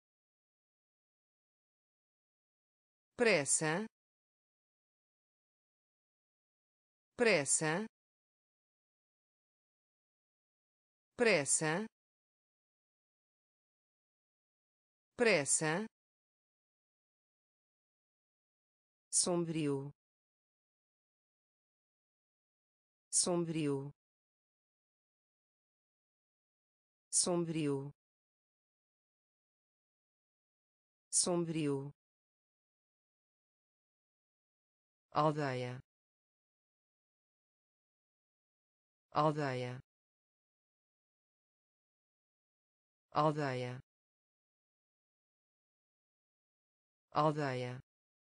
pressa, pressa, pressa, pressa, sombrio, sombrio, sombrio, sombrio, aldeia, aldeia, aldeia, aldeia,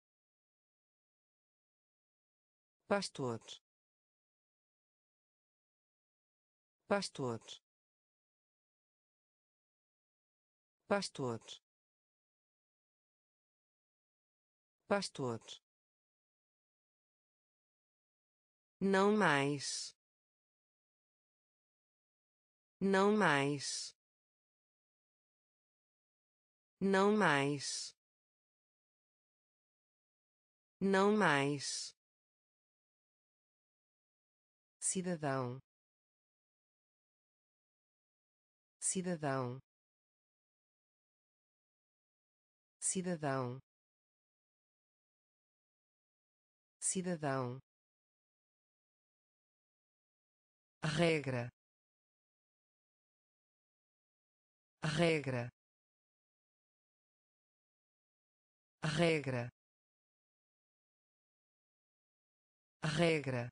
pastor, pastor, pastor, pastor, não mais, não mais, não mais, não mais, cidadão, cidadão, cidadão, cidadão, regra, regra, regra, regra,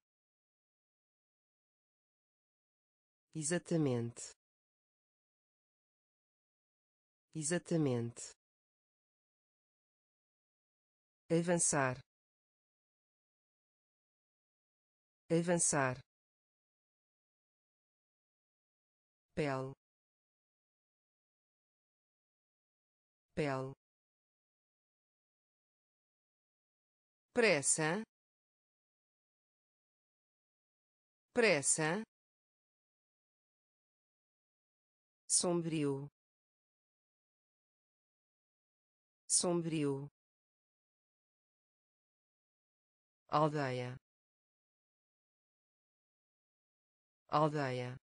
exatamente, exatamente, avançar, avançar, pele, pele, pressa, pressa, sombrio, sombrio, aldeia, aldeia,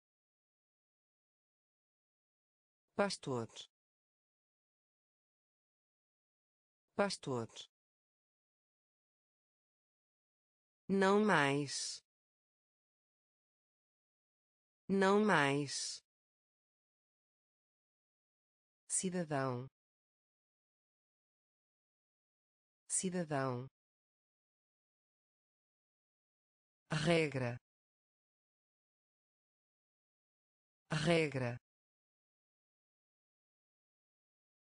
pastor, pastor, não mais, não mais, cidadão, cidadão, regra, regra,